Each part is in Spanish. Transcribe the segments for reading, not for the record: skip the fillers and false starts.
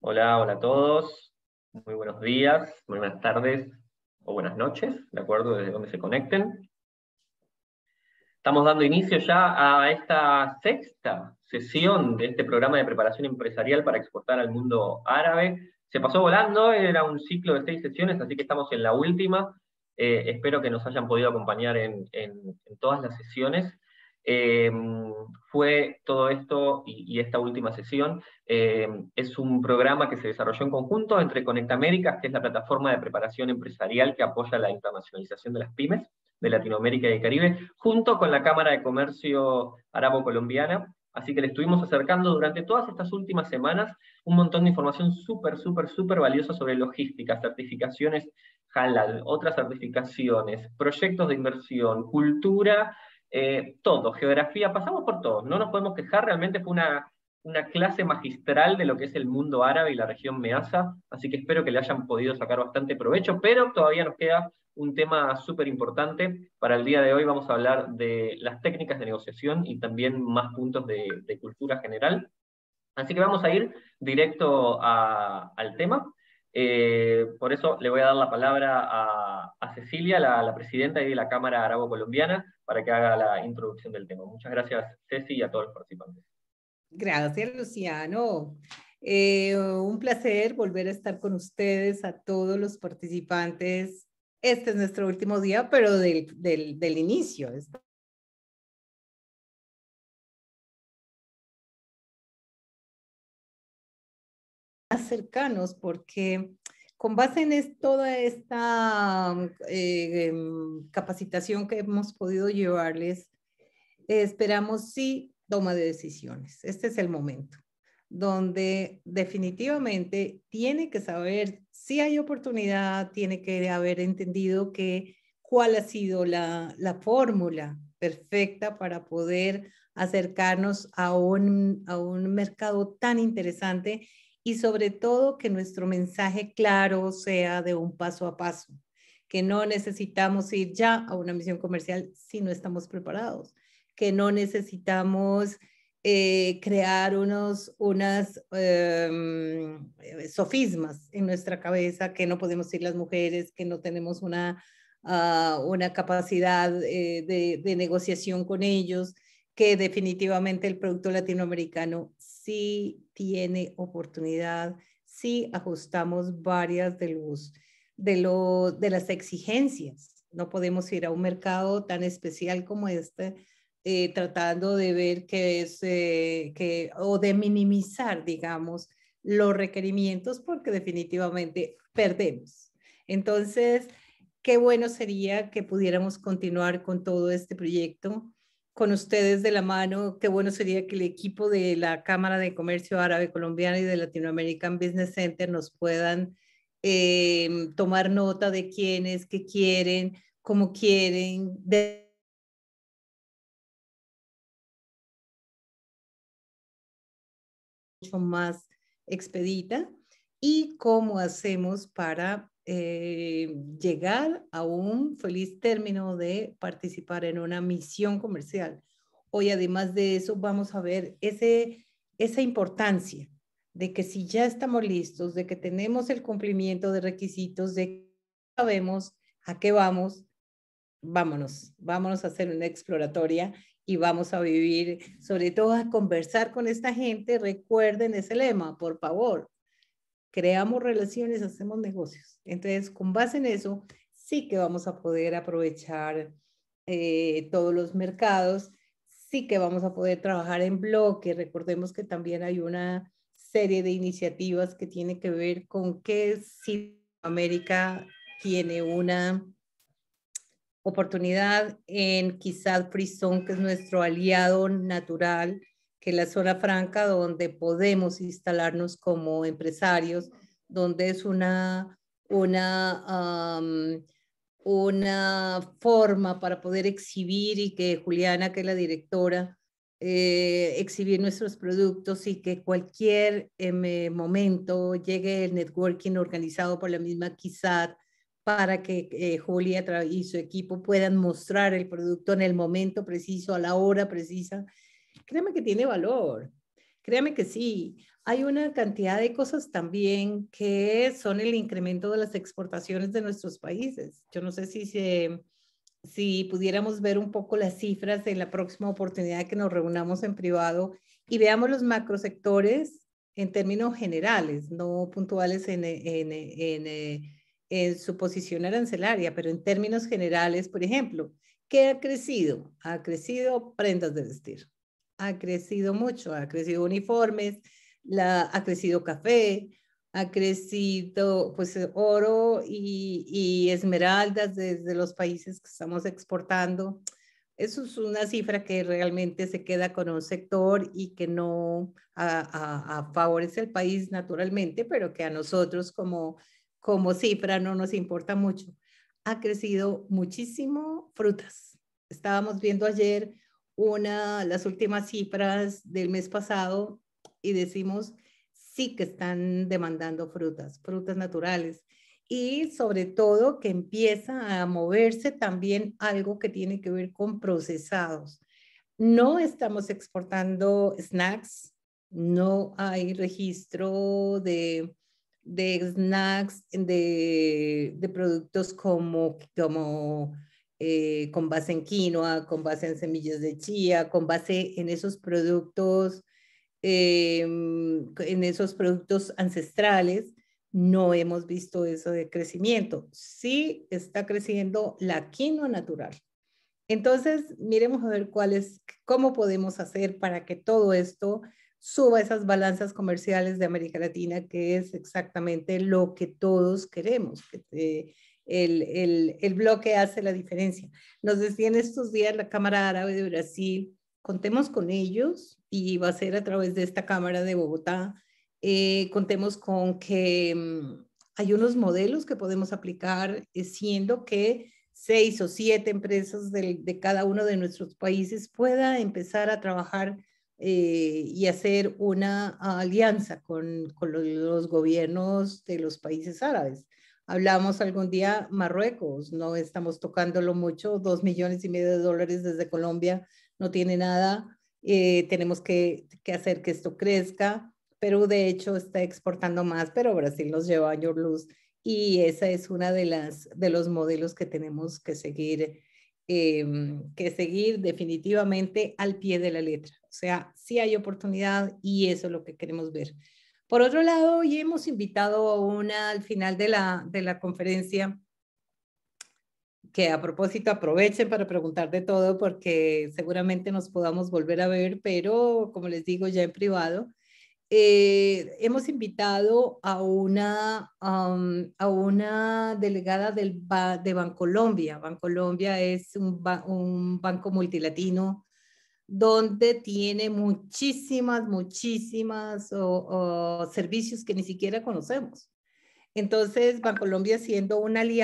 Hola, hola a todos. Muy buenos días, muy buenas tardes o buenas noches, de acuerdo desde donde se conecten. Estamos dando inicio ya a esta sexta sesión de este programa de preparación empresarial para exportar al mundo árabe. Se pasó volando, era un ciclo de 6 sesiones, así que estamos en la última. Espero que nos hayan podido acompañar en todas las sesiones. Eh, Fue todo esto y esta última sesión. Es un programa que se desarrolló en conjunto entre Conecta Américas, que es la plataforma de preparación empresarial que apoya la internacionalización de las pymes de Latinoamérica y el Caribe, junto con la Cámara de Comercio Arabo-Colombiana. Así que le estuvimos acercando durante todas estas últimas semanas un montón de información súper valiosa sobre logística, certificaciones halal, otras certificaciones, proyectos de inversión, cultura, todo, geografía, pasamos por todo. No nos podemos quejar, realmente fue una clase magistral de lo que es el mundo árabe y la región MEASA, así que espero que le hayan podido sacar bastante provecho, pero todavía nos queda un tema súper importante. Para el día de hoy vamos a hablar de las técnicas de negociación y también más puntos de cultura general. Así que vamos a ir directo al tema. Por eso le voy a dar la palabra a Cecilia, la presidenta de la Cámara Arabo-Colombiana, para que haga la introducción del tema. Muchas gracias, Ceci, y a todos los participantes. Gracias, Luciano. Un placer volver a estar con ustedes, a todos los participantes. Este es nuestro último día, pero del inicio. Más cercanos, porque con base en toda esta capacitación que hemos podido llevarles, esperamos sí toma de decisiones. Este es el momento donde definitivamente tiene que saber si hay oportunidad, tiene que haber entendido cuál ha sido la fórmula perfecta para poder acercarnos a un mercado tan interesante y sobre todo que nuestro mensaje claro sea de un paso a paso, que no necesitamos ir ya a una misión comercial si no estamos preparados, que no necesitamos crear unas sofismas en nuestra cabeza, que no podemos ir las mujeres, que no tenemos una capacidad de negociación con ellos, que definitivamente el producto latinoamericano sí tiene oportunidad, sí ajustamos varias de las exigencias. No podemos ir a un mercado tan especial como este tratando de ver o de minimizar, digamos, los requerimientos porque definitivamente perdemos. Entonces, qué bueno sería que pudiéramos continuar con todo este proyecto con ustedes de la mano. Qué bueno sería que el equipo de la Cámara de Comercio Árabe Colombiana y de Latin American Business Center nos puedan tomar nota de quiénes, qué quieren, cómo quieren, mucho más expedita y cómo hacemos para llegar a un feliz término de participar en una misión comercial. Hoy, además de eso, vamos a ver esa importancia de que si ya estamos listos, de que tenemos el cumplimiento de requisitos, de que sabemos a qué vamos, vámonos a hacer una exploratoria y vamos a vivir, sobre todo a conversar con esta gente. Recuerden ese lema, por favor. Creamos relaciones, hacemos negocios. Entonces, con base en eso, sí que vamos a poder aprovechar todos los mercados, sí que vamos a poder trabajar en bloque. Recordemos que también hay una serie de iniciativas que tiene que ver con que si América tiene una oportunidad en quizás Frisón, que es nuestro aliado natural, que es la zona franca donde podemos instalarnos como empresarios, donde es una forma para poder exhibir y que Juliana, que es la directora, exhibir nuestros productos y que cualquier momento llegue el networking organizado por la misma KISAT para que Julia y su equipo puedan mostrar el producto en el momento preciso, a la hora precisa. Créeme que tiene valor. Créame que sí. Hay una cantidad de cosas también que son el incremento de las exportaciones de nuestros países. Yo no sé si pudiéramos ver un poco las cifras en la próxima oportunidad que nos reunamos en privado y veamos los macrosectores en términos generales, no puntuales en su posición arancelaria, pero en términos generales, por ejemplo, ¿qué ha crecido? Ha crecido prendas de vestir, ha crecido mucho, ha crecido uniformes, ha crecido café, ha crecido pues oro y esmeraldas desde los países que estamos exportando. Eso es una cifra que realmente se queda con un sector y que no favorece al país naturalmente, pero que a nosotros como cifra no nos importa mucho. Ha crecido muchísimo frutas. Estábamos viendo ayer las últimas cifras del mes pasado y decimos sí que están demandando frutas naturales y sobre todo que empieza a moverse también algo que tiene que ver con procesados. No estamos exportando snacks, no hay registro de snacks, de productos con base en quinoa, con base en semillas de chía, con base en esos productos ancestrales. No hemos visto eso de crecimiento. Sí está creciendo la quinoa natural. Entonces, miremos a ver cómo podemos hacer para que todo esto suba esas balanzas comerciales de América Latina, que es exactamente lo que todos queremos. El bloque hace la diferencia. Nos decía en estos días la Cámara Árabe de Brasil, contemos con ellos y va a ser a través de esta Cámara de Bogotá. Contemos con que hay unos modelos que podemos aplicar, siendo que 6 o 7 empresas de cada uno de nuestros países pueda empezar a trabajar y hacer una alianza con los gobiernos de los países árabes. Hablamos algún día Marruecos, no estamos tocándolo mucho, $2,500,000 desde Colombia, no tiene nada, tenemos que hacer que esto crezca. Perú de hecho está exportando más, pero Brasil nos lleva años luz y esa es una de los modelos que tenemos que seguir definitivamente al pie de la letra. O sea, sí hay oportunidad y eso es lo que queremos ver. Por otro lado, hoy hemos invitado al final de la conferencia, que a propósito aprovechen para preguntar de todo porque seguramente nos podamos volver a ver, pero como les digo ya en privado, hemos invitado a una delegada de Bancolombia. Bancolombia es un banco multilatino donde tiene muchísimas servicios que ni siquiera conocemos. Entonces, Bancolombia siendo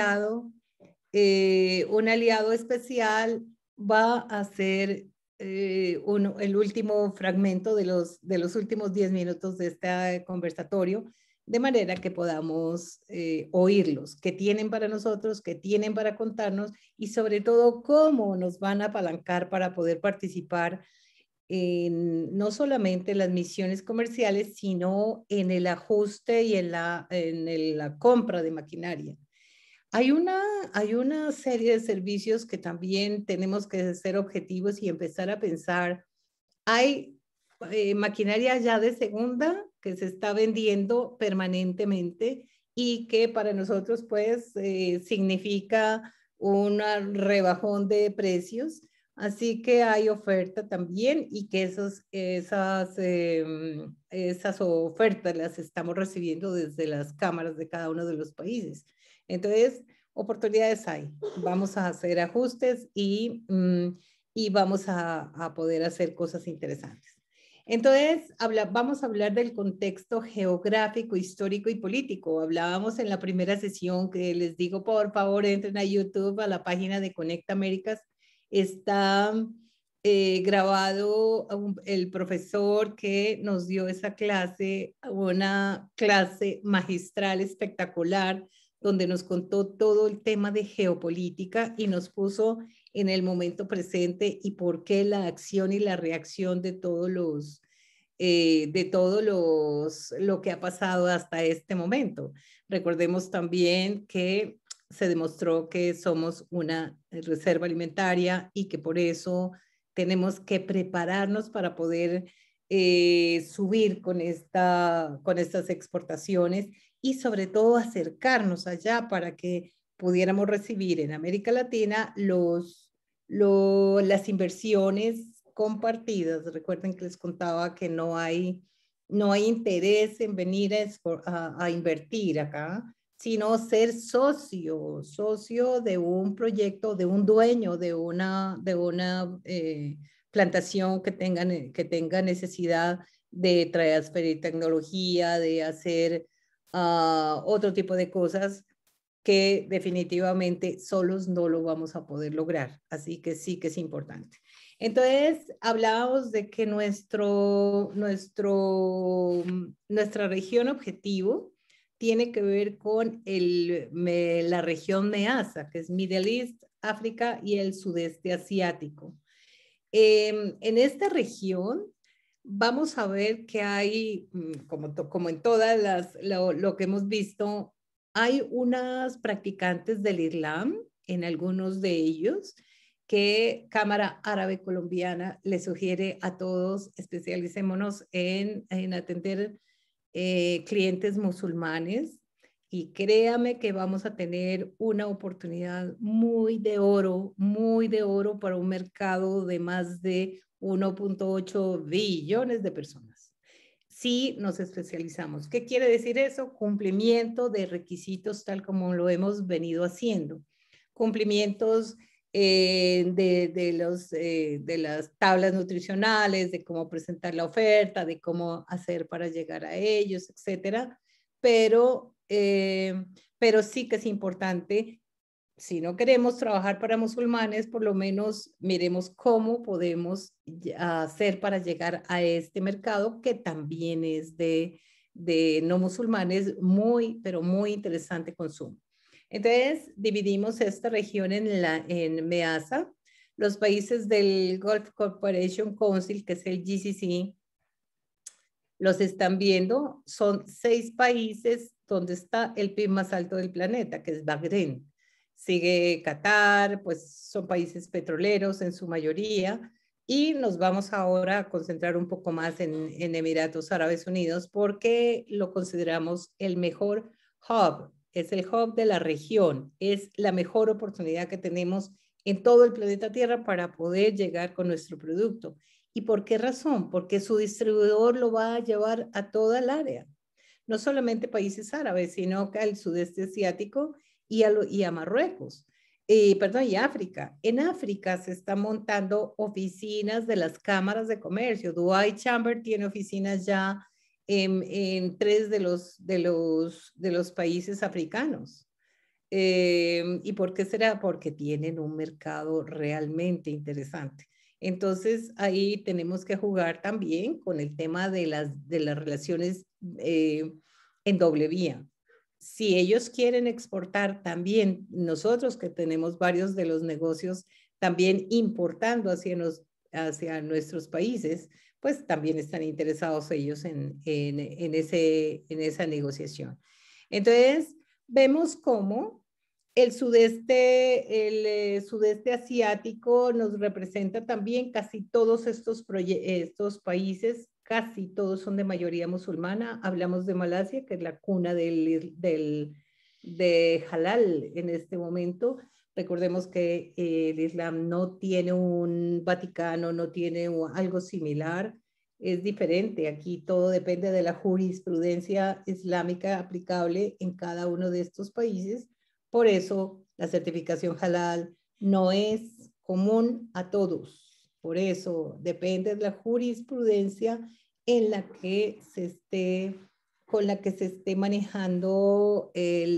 un aliado especial, va a ser el último fragmento de los últimos 10 minutos de este conversatorio, de manera que podamos oírlos, qué tienen para nosotros, qué tienen para contarnos y sobre todo cómo nos van a apalancar para poder participar no solamente en las misiones comerciales, sino en el ajuste y en la compra de maquinaria. Hay una serie de servicios que también tenemos que ser objetivos y empezar a pensar. Hay maquinaria ya de segunda que se está vendiendo permanentemente y que para nosotros pues significa un rebajón de precios. Así que hay oferta también y que esas ofertas las estamos recibiendo desde las cámaras de cada uno de los países. Entonces, oportunidades hay. Vamos a hacer ajustes y vamos a poder hacer cosas interesantes. Entonces, vamos a hablar del contexto geográfico, histórico y político. Hablábamos en la primera sesión que les digo, por favor, entren a YouTube, a la página de Conecta Américas. Está grabado el profesor que nos dio esa clase, una clase magistral espectacular, donde nos contó todo el tema de geopolítica y nos puso en el momento presente y por qué la acción y la reacción de todos de todo lo que ha pasado hasta este momento. Recordemos también que se demostró que somos una reserva alimentaria y que por eso tenemos que prepararnos para poder subir con estas exportaciones y sobre todo acercarnos allá para que pudiéramos recibir en América Latina las inversiones compartidas. Recuerden que les contaba que no hay interés en venir a invertir acá, sino ser socio de un proyecto, de un dueño, de una plantación que tenga necesidad de transferir tecnología, de hacer otro tipo de cosas que definitivamente solos no lo vamos a poder lograr. Así que sí que es importante. Entonces, hablábamos de que nuestra región objetivo tiene que ver con la región MEASA, que es Middle East, África y el sudeste asiático. En esta región vamos a ver que hay, como en todas lo que hemos visto, hay unas practicantes del Islam, en algunos de ellos, que Cámara Árabe Colombiana le sugiere a todos, especialicémonos en atender clientes musulmanes, y créame que vamos a tener una oportunidad muy de oro para un mercado de más de 1.8 billones de personas. Si nos especializamos. ¿Qué quiere decir eso? Cumplimiento de requisitos tal como lo hemos venido haciendo. Cumplimientos de las tablas nutricionales, de cómo presentar la oferta, de cómo hacer para llegar a ellos, etcétera. Pero sí que es importante, si no queremos trabajar para musulmanes, por lo menos miremos cómo podemos hacer para llegar a este mercado que también es de no musulmanes, pero muy interesante consumo. Entonces, dividimos esta región en MEASA, los países del Gulf Cooperation Council, que es el GCC, los están viendo, son 6 países donde está el PIB más alto del planeta, que es Bahrein. Sigue Qatar, pues son países petroleros en su mayoría, y nos vamos ahora a concentrar un poco más en Emiratos Árabes Unidos porque lo consideramos el mejor hub, es el hub de la región, es la mejor oportunidad que tenemos en todo el planeta Tierra para poder llegar con nuestro producto. ¿Y por qué razón? Porque su distribuidor lo va a llevar a toda el área, no solamente países árabes, sino que al sudeste asiático y a Marruecos, y África. En África se están montando oficinas de las cámaras de comercio. Dubai Chamber tiene oficinas ya en 3 de los países africanos. ¿Y por qué será? Porque tienen un mercado realmente interesante. Entonces, ahí tenemos que jugar también con el tema de las relaciones en doble vía. Si ellos quieren exportar también, nosotros que tenemos varios de los negocios también importando hacia nuestros países, pues también están interesados ellos en esa negociación. Entonces, vemos cómo el sudeste asiático nos representa también. Casi todos estos países, casi todos son de mayoría musulmana. Hablamos de Malasia, que es la cuna de halal en este momento. Recordemos que el Islam no tiene un Vaticano, no tiene algo similar. Es diferente. Aquí todo depende de la jurisprudencia islámica aplicable en cada uno de estos países. Por eso la certificación halal no es común a todos. Por eso depende de la jurisprudencia con la que se esté manejando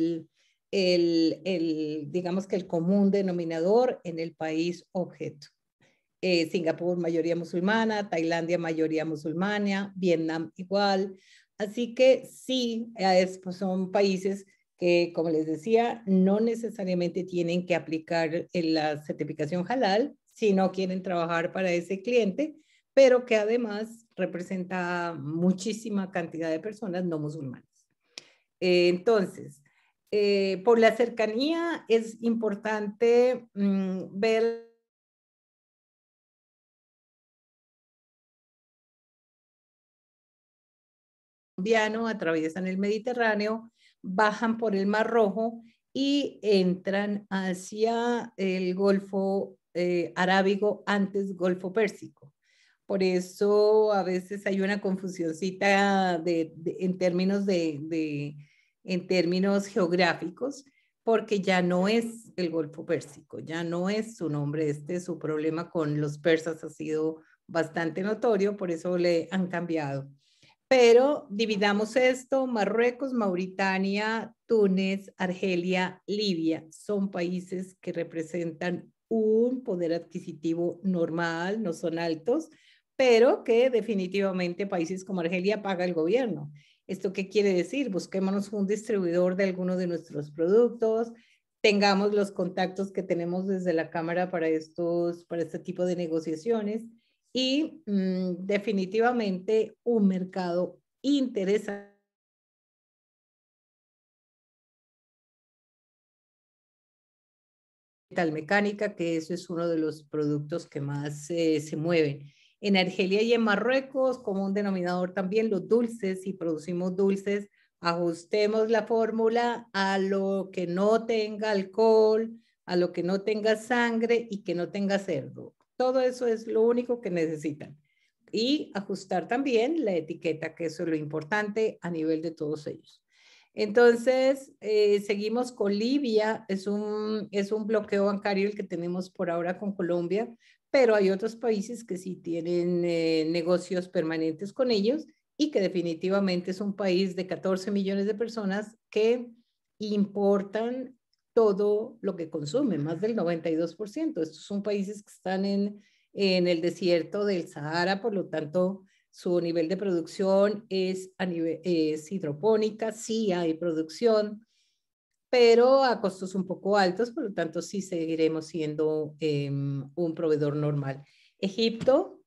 digamos que el común denominador en el país objeto. Singapur, mayoría musulmana, Tailandia, mayoría musulmana, Vietnam igual. Así que sí, pues son países que, como les decía, no necesariamente tienen que aplicar la certificación halal si no quieren trabajar para ese cliente, pero que además representa muchísima cantidad de personas no musulmanas. Entonces, por la cercanía es importante ver atraviesan el Mediterráneo, bajan por el Mar Rojo y entran hacia el Golfo Arábigo, antes Golfo Pérsico. Por eso a veces hay una confusioncita en términos geográficos, porque ya no es el Golfo Pérsico, ya no es su nombre. Su problema con los persas ha sido bastante notorio, por eso le han cambiado. Pero dividamos esto: Marruecos, Mauritania, Túnez, Argelia, Libia, son países que representan un poder adquisitivo normal, no son altos, pero que definitivamente países como Argelia paga el gobierno. ¿Esto qué quiere decir? Busquémonos un distribuidor de alguno de nuestros productos, tengamos los contactos que tenemos desde la Cámara para este tipo de negociaciones, y definitivamente un mercado interesante. Mecánica, que eso es uno de los productos que más se mueven. En Argelia y en Marruecos, como un denominador también, los dulces. Si producimos dulces, ajustemos la fórmula a lo que no tenga alcohol, a lo que no tenga sangre y que no tenga cerdo. Todo eso es lo único que necesitan. Y ajustar también la etiqueta, que eso es lo importante a nivel de todos ellos. Entonces, seguimos con Libia. Es un bloqueo bancario el que tenemos por ahora con Colombia, pero hay otros países que sí tienen negocios permanentes con ellos, y que definitivamente es un país de 14 millones de personas que importan todo lo que consumen, más del 92%. Estos son países que están en el desierto del Sahara, por lo tanto, su nivel de producción es hidropónica. Sí hay producción, pero a costos un poco altos, por lo tanto sí seguiremos siendo un proveedor normal. Egipto,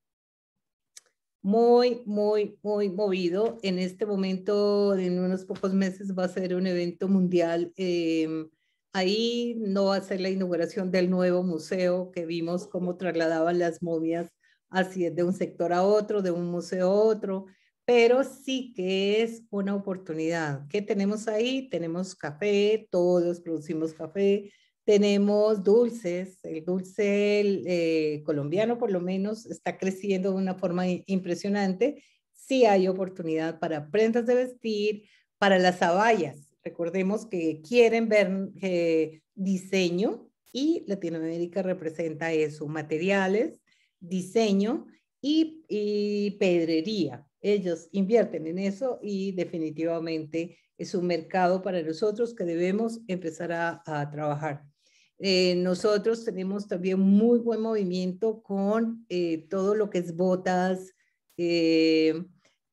muy, muy, muy movido. En este momento, en unos pocos meses, va a ser un evento mundial. Ahí no va a ser la inauguración del nuevo museo, que vimos cómo trasladaban las momias así de un sector a otro, de un museo a otro, pero sí que es una oportunidad. ¿Qué tenemos ahí? Tenemos café, todos producimos café. Tenemos dulces. El dulce colombiano, por lo menos, está creciendo de una forma impresionante. Sí hay oportunidad para prendas de vestir, para las abayas. Recordemos que quieren ver diseño, y Latinoamérica representa eso: materiales, diseño y pedrería. Ellos invierten en eso, y definitivamente es un mercado para nosotros que debemos empezar a trabajar. Nosotros tenemos también muy buen movimiento con todo lo que es botas, eh,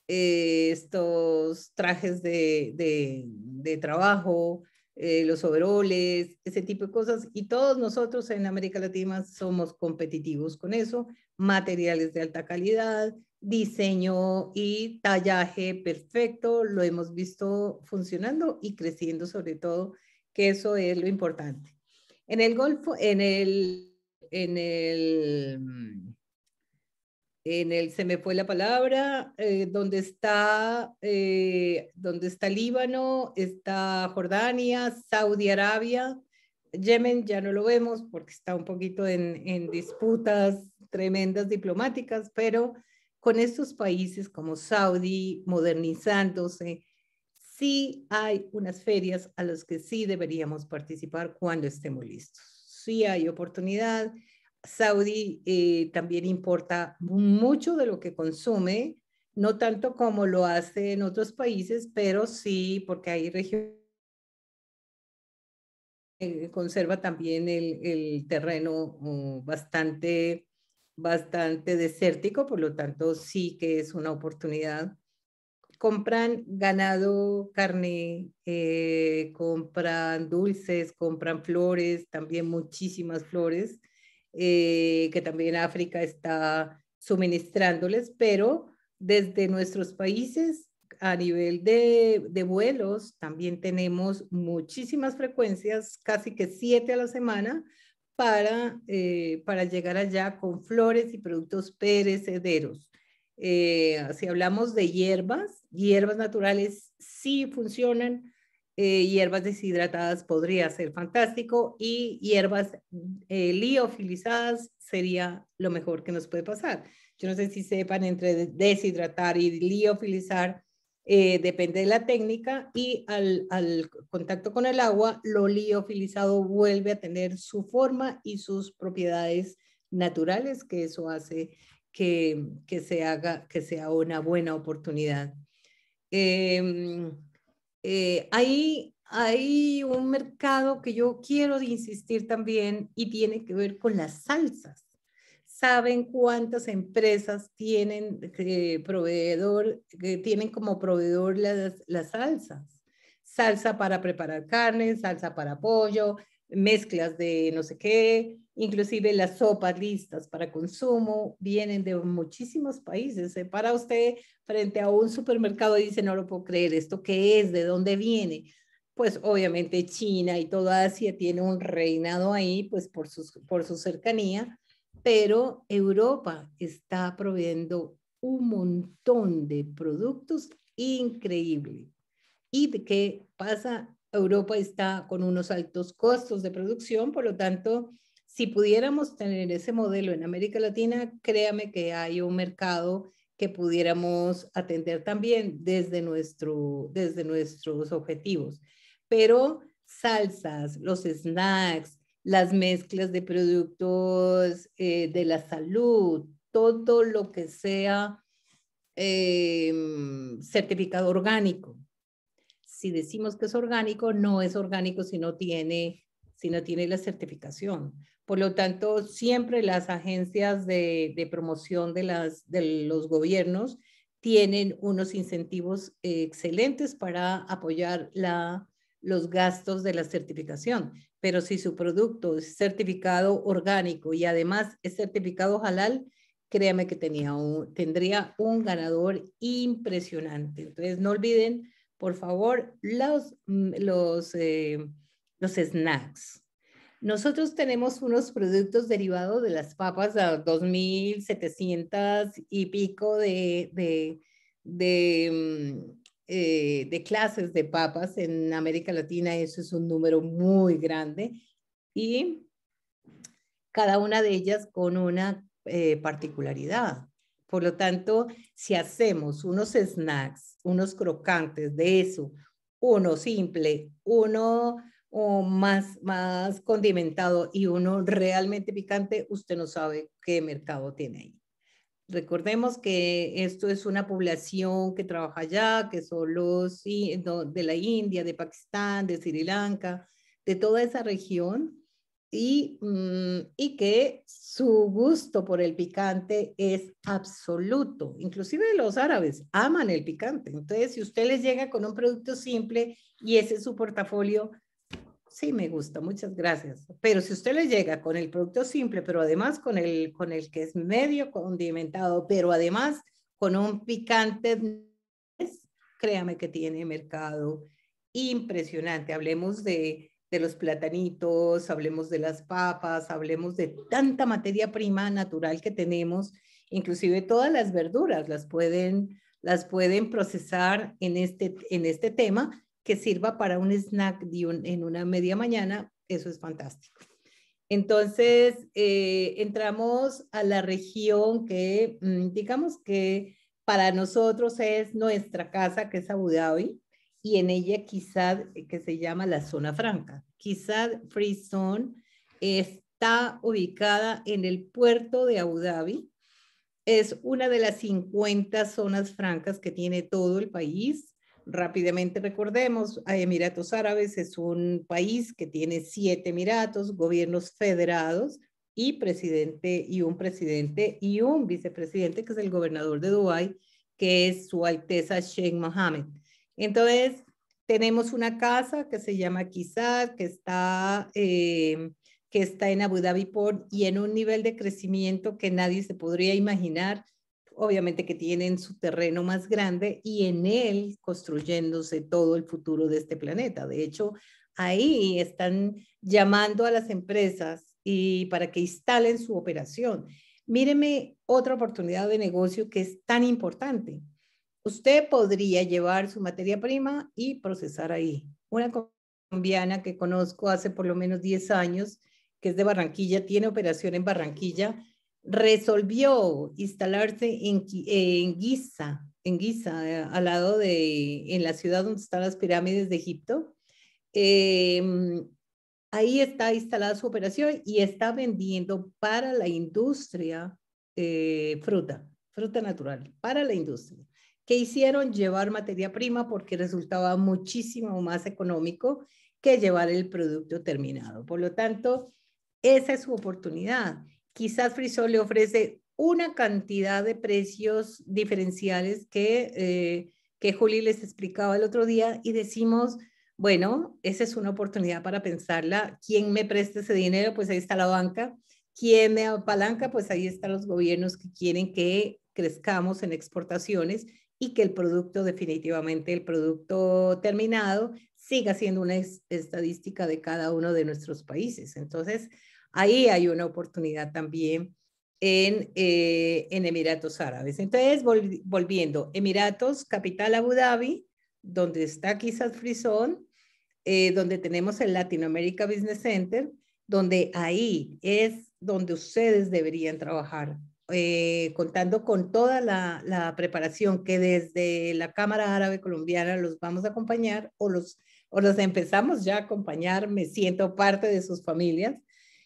estos trajes de trabajo, los overoles, ese tipo de cosas. Y todos nosotros en América Latina somos competitivos con eso: materiales de alta calidad, diseño y tallaje perfecto. Lo hemos visto funcionando y creciendo, sobre todo, que eso es lo importante. En el Golfo, en el, se me fue la palabra, donde está Líbano, está Jordania, Saudi Arabia. Yemen ya no lo vemos porque está un poquito en disputas tremendas diplomáticas, pero con estos países como Saudi modernizándose, sí hay unas ferias a las que sí deberíamos participar cuando estemos listos. Sí hay oportunidad. Saudi también importa mucho de lo que consume, no tanto como lo hace en otros países, pero sí, porque hay regiones conserva también el terreno bastante desértico, por lo tanto sí que es una oportunidad. Compran ganado, carne, compran dulces, compran flores, también muchísimas flores, que también África está suministrándoles, pero desde nuestros países a nivel de vuelos también tenemos muchísimas frecuencias, casi que 7 a la semana, para llegar allá con flores y productos perecederos. Si hablamos de hierbas naturales sí funcionan, hierbas deshidratadas podría ser fantástico y hierbas liofilizadas sería lo mejor que nos puede pasar. Yo no sé si sepan, entre deshidratar y liofilizar depende de la técnica, y al contacto con el agua, lo liofilizado vuelve a tener su forma y sus propiedades naturales, que eso hace que sea una buena oportunidad. Hay un mercado que yo quiero insistir también y tiene que ver con las salsas. ¿Saben cuántas empresas tienen tienen como proveedor las salsas? Salsa para preparar carne, salsa para pollo, mezclas de no sé qué, inclusive las sopas listas para consumo vienen de muchísimos países. Para usted frente a un supermercado y dice, no lo puedo creer, ¿esto qué es? ¿De dónde viene? Pues obviamente China y toda Asia tiene un reinado ahí, pues por su cercanía, pero Europa está proveyendo un montón de productos increíbles. ¿Y de qué pasa? Europa está con unos altos costos de producción, por lo tanto, si pudiéramos tener ese modelo en América Latina, créame que hay un mercado que pudiéramos atender también desde nuestros objetivos. Pero salsas, los snacks, las mezclas de productos de la salud, todo lo que sea certificado orgánico. Si decimos que es orgánico, no es orgánico si no tiene la certificación. Por lo tanto, siempre las agencias de promoción de los gobiernos tienen unos incentivos excelentes para apoyar los gastos de la certificación. Pero si su producto es certificado orgánico y además es certificado halal, créame que tendría un ganador impresionante. Entonces, no olviden, por favor, los snacks. Nosotros tenemos unos productos derivados de las papas a 2.700 y pico de clases de papas en América Latina. Eso es un número muy grande. Y cada una de ellas con una particularidad. Por lo tanto, si hacemos unos snacks, unos crocantes de eso, uno simple, uno más condimentado y uno realmente picante, usted no sabe qué mercado tiene ahí. Recordemos que esto es una población que trabaja allá, que son los de la India, de Pakistán, de Sri Lanka, de toda esa región, y que su gusto por el picante es absoluto. Inclusive los árabes aman el picante. Entonces, si usted les llega con un producto simple y ese es su portafolio, sí, me gusta, muchas gracias. Pero si usted le llega con el producto simple, pero además con el que es medio condimentado, pero además con un picante, créame que tiene mercado impresionante. Hablemos de los platanitos, hablemos de las papas, hablemos de tanta materia prima natural que tenemos, inclusive todas las verduras las pueden procesar en este tema, que sirva para un snack en una media mañana. Eso es fantástico. Entonces, entramos a la región que, digamos que para nosotros es nuestra casa, que es Abu Dhabi, y en ella quizás, que se llama la zona franca. Quizás Free Zone está ubicada en el puerto de Abu Dhabi. Es una de las 50 zonas francas que tiene todo el país. Rápidamente recordemos, Emiratos Árabes es un país que tiene 7 emiratos, gobiernos federados y un presidente y un vicepresidente, que es el gobernador de Dubái, que es Su Alteza Sheikh Mohammed. Entonces, tenemos una casa que se llama Quizad, que está que está en Abu Dhabi Port y en un nivel de crecimiento que nadie se podría imaginar. Obviamente que tienen su terreno más grande y en él construyéndose todo el futuro de este planeta. De hecho, ahí están llamando a las empresas y para que instalen su operación. Míreme otra oportunidad de negocio que es tan importante. Usted podría llevar su materia prima y procesar ahí. Una colombiana que conozco hace por lo menos 10 años, que es de Barranquilla, tiene operación en Barranquilla, resolvió instalarse en Giza, al lado en la ciudad donde están las pirámides de Egipto. Ahí está instalada su operación y está vendiendo para la industria fruta natural, para la industria. ¿Qué hicieron? Llevar materia prima porque resultaba muchísimo más económico que llevar el producto terminado. Por lo tanto, esa es su oportunidad. Quizás Frisol le ofrece una cantidad de precios diferenciales que Juli les explicaba el otro día y decimos, bueno, esa es una oportunidad para pensarla. ¿Quién me presta ese dinero? Pues ahí está la banca. ¿Quién me apalanca? Pues ahí están los gobiernos que quieren que crezcamos en exportaciones y que el producto, definitivamente el producto terminado, siga siendo una estadística de cada uno de nuestros países. Entonces, ahí hay una oportunidad también en Emiratos Árabes. Entonces, volviendo, Emiratos, capital Abu Dhabi, donde está quizás Frisón, donde tenemos el Latinoamérica Business Center, donde ahí es donde ustedes deberían trabajar, contando con toda la preparación que desde la Cámara Árabe Colombiana los vamos a acompañar o los empezamos ya a acompañar, me siento parte de sus familias.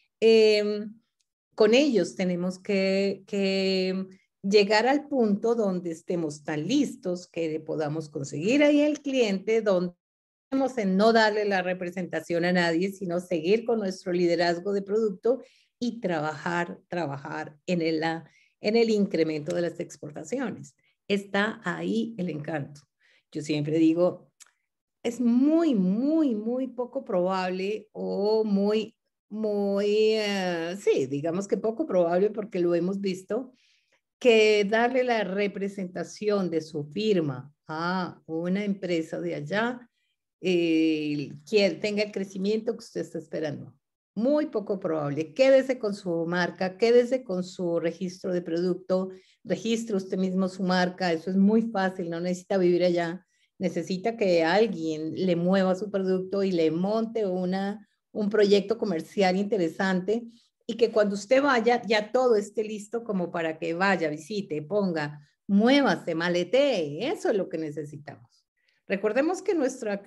Con ellos tenemos que llegar al punto donde estemos tan listos que podamos conseguir ahí el cliente, donde en no darle la representación a nadie, sino seguir con nuestro liderazgo de producto y trabajar en el incremento de las exportaciones. Está ahí el encanto. Yo siempre digo, es muy, muy, muy poco probable o sí, digamos que poco probable porque lo hemos visto, que darle la representación de su firma a una empresa de allá que tenga el crecimiento que usted está esperando. Muy poco probable. Quédese con su marca, quédese con su registro de producto, registre usted mismo su marca, eso es muy fácil, no necesita vivir allá, necesita que alguien le mueva su producto y le monte un proyecto comercial interesante y que cuando usted vaya ya todo esté listo como para que vaya, visite, ponga, muévase, maletee, eso es lo que necesitamos. Recordemos que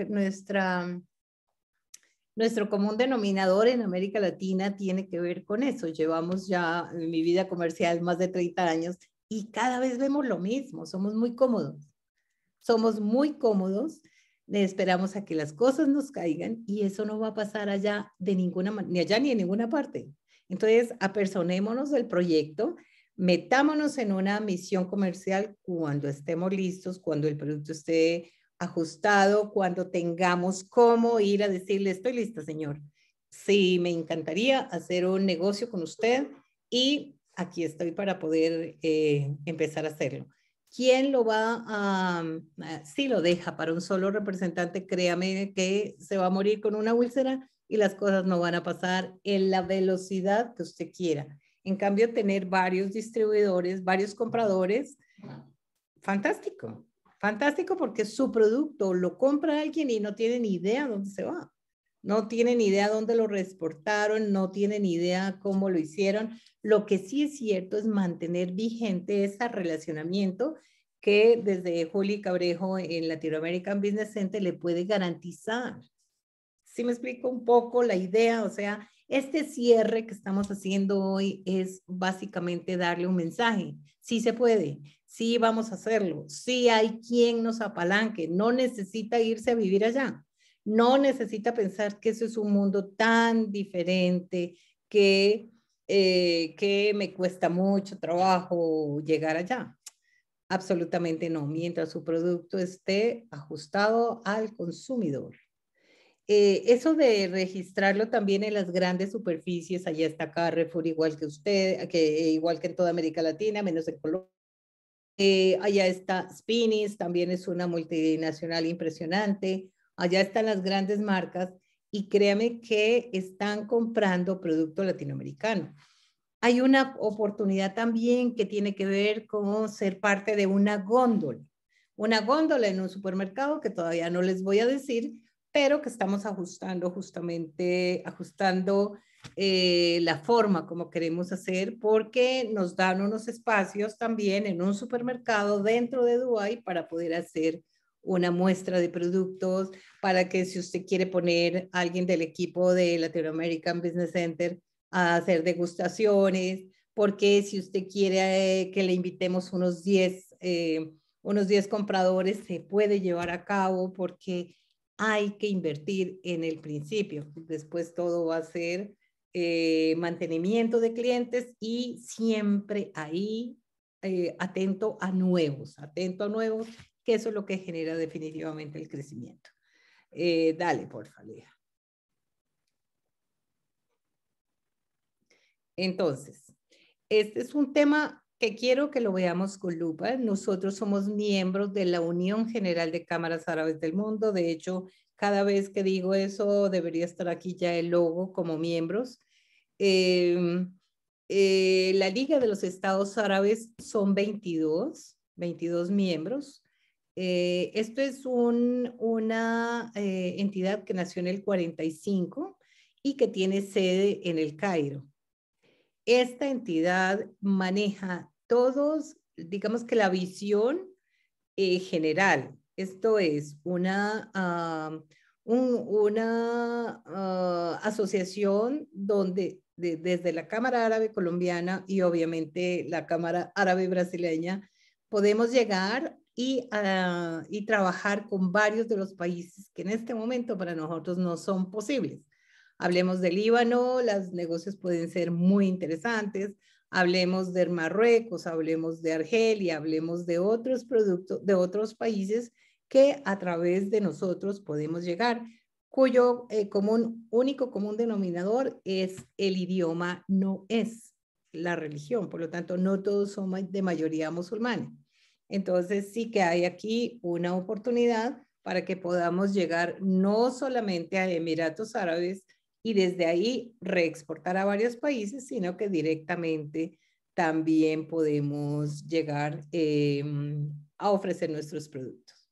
nuestro común denominador en América Latina tiene que ver con eso. Llevamos ya en mi vida comercial más de 30 años y cada vez vemos lo mismo. Somos muy cómodos. Somos muy cómodos. Esperamos a que las cosas nos caigan y eso no va a pasar allá de ninguna manera, ni allá ni en ninguna parte. Entonces, apersonémonos del proyecto, metámonos en una misión comercial cuando estemos listos, cuando el producto esté ajustado, cuando tengamos cómo ir a decirle, estoy lista, señor. Sí, me encantaría hacer un negocio con usted y aquí estoy para poder empezar a hacerlo. ¿Quién lo va si lo deja para un solo representante, créame que se va a morir con una úlcera y las cosas no van a pasar en la velocidad que usted quiera. En cambio, tener varios distribuidores, varios compradores, fantástico. Fantástico porque su producto lo compra alguien y no tiene ni idea dónde se va. No tiene ni idea dónde lo reexportaron, no tiene ni idea cómo lo hicieron. Lo que sí es cierto es mantener vigente ese relacionamiento que desde Juli Cabrejo en Latinoamerican Business Center le puede garantizar. ¿Sí me explico un poco la idea? O sea, este cierre que estamos haciendo hoy es básicamente darle un mensaje. Sí se puede, sí vamos a hacerlo, sí hay quien nos apalanque, no necesita irse a vivir allá, no necesita pensar que eso es un mundo tan diferente que me cuesta mucho trabajo llegar allá. Absolutamente no, mientras su producto esté ajustado al consumidor. Eso de registrarlo también en las grandes superficies, allá está Carrefour igual que usted, igual que en toda América Latina, menos en Colombia. Allá está Spinneys, también es una multinacional impresionante. Allá están las grandes marcas y créame que están comprando producto latinoamericano. Hay una oportunidad también que tiene que ver con ser parte de una góndola. Una góndola en un supermercado que todavía no les voy a decir, pero que estamos ajustando justamente, ajustando la forma como queremos hacer, porque nos dan unos espacios también en un supermercado dentro de Dubái para poder hacer una muestra de productos, para que si usted quiere poner a alguien del equipo de Latin American Business Center a hacer degustaciones, porque si usted quiere que le invitemos unos 10 compradores, se puede llevar a cabo porque hay que invertir en el principio. Después todo va a ser mantenimiento de clientes y siempre ahí atento a nuevos, que eso es lo que genera definitivamente el crecimiento. Dale, por favor. Entonces, este es un tema que quiero que lo veamos con lupa. Nosotros somos miembros de la Unión General de Cámaras Árabes del Mundo. De hecho, cada vez que digo eso, debería estar aquí ya el logo como miembros. La Liga de los Estados Árabes son 22 miembros. Esto es una entidad que nació en el 45 y que tiene sede en el Cairo. Esta entidad maneja todos, digamos que la visión general. Esto es una asociación donde desde la Cámara Árabe Colombiana y obviamente la Cámara Árabe Brasileña podemos llegar y trabajar con varios de los países que en este momento para nosotros no son posibles. Hablemos del Líbano, los negocios pueden ser muy interesantes. Hablemos de Marruecos, hablemos de Argelia, hablemos de otros productos, de otros países que a través de nosotros podemos llegar, cuyo único común denominador es el idioma, no es la religión. Por lo tanto, no todos son de mayoría musulmana. Entonces, sí que hay aquí una oportunidad para que podamos llegar no solamente a Emiratos Árabes, y desde ahí reexportar a varios países, sino que directamente también podemos llegar a ofrecer nuestros productos.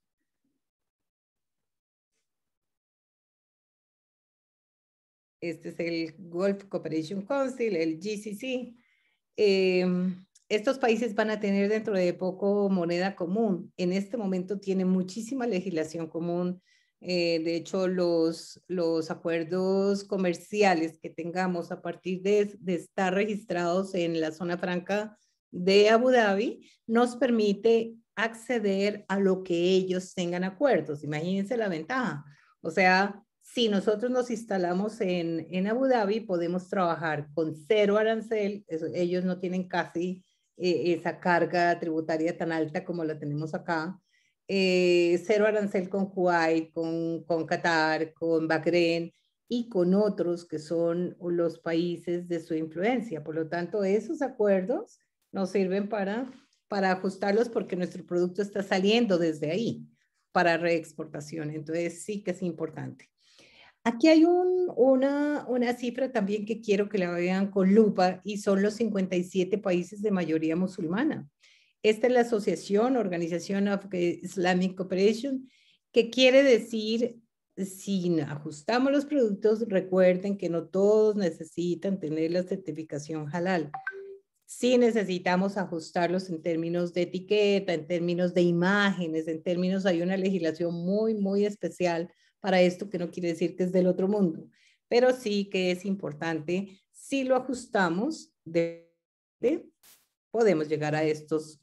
Este es el Gulf Cooperation Council, el GCC. Estos países van a tener dentro de poco moneda común. En este momento tienen muchísima legislación común. De hecho, los acuerdos comerciales que tengamos a partir de estar registrados en la zona franca de Abu Dhabi nos permite acceder a lo que ellos tengan acuerdos. Imagínense la ventaja. O sea, si nosotros nos instalamos en Abu Dhabi, podemos trabajar con cero arancel. Ellos no tienen casi esa carga tributaria tan alta como la tenemos acá. Cero arancel con Kuwait, con Qatar, con Bahrein y con otros que son los países de su influencia. Por lo tanto, esos acuerdos nos sirven para ajustarlos porque nuestro producto está saliendo desde ahí para reexportación. Entonces, sí que es importante. Aquí hay una cifra también que quiero que la vean con lupa y son los 57 países de mayoría musulmana. Esta es la asociación, Organización of Islamic Cooperation, que quiere decir, si ajustamos los productos, recuerden que no todos necesitan tener la certificación halal. Sí necesitamos ajustarlos en términos de etiqueta, en términos de imágenes, en términos, hay una legislación muy, muy especial para esto, que no quiere decir que es del otro mundo, pero sí que es importante, si lo ajustamos, podemos llegar a estos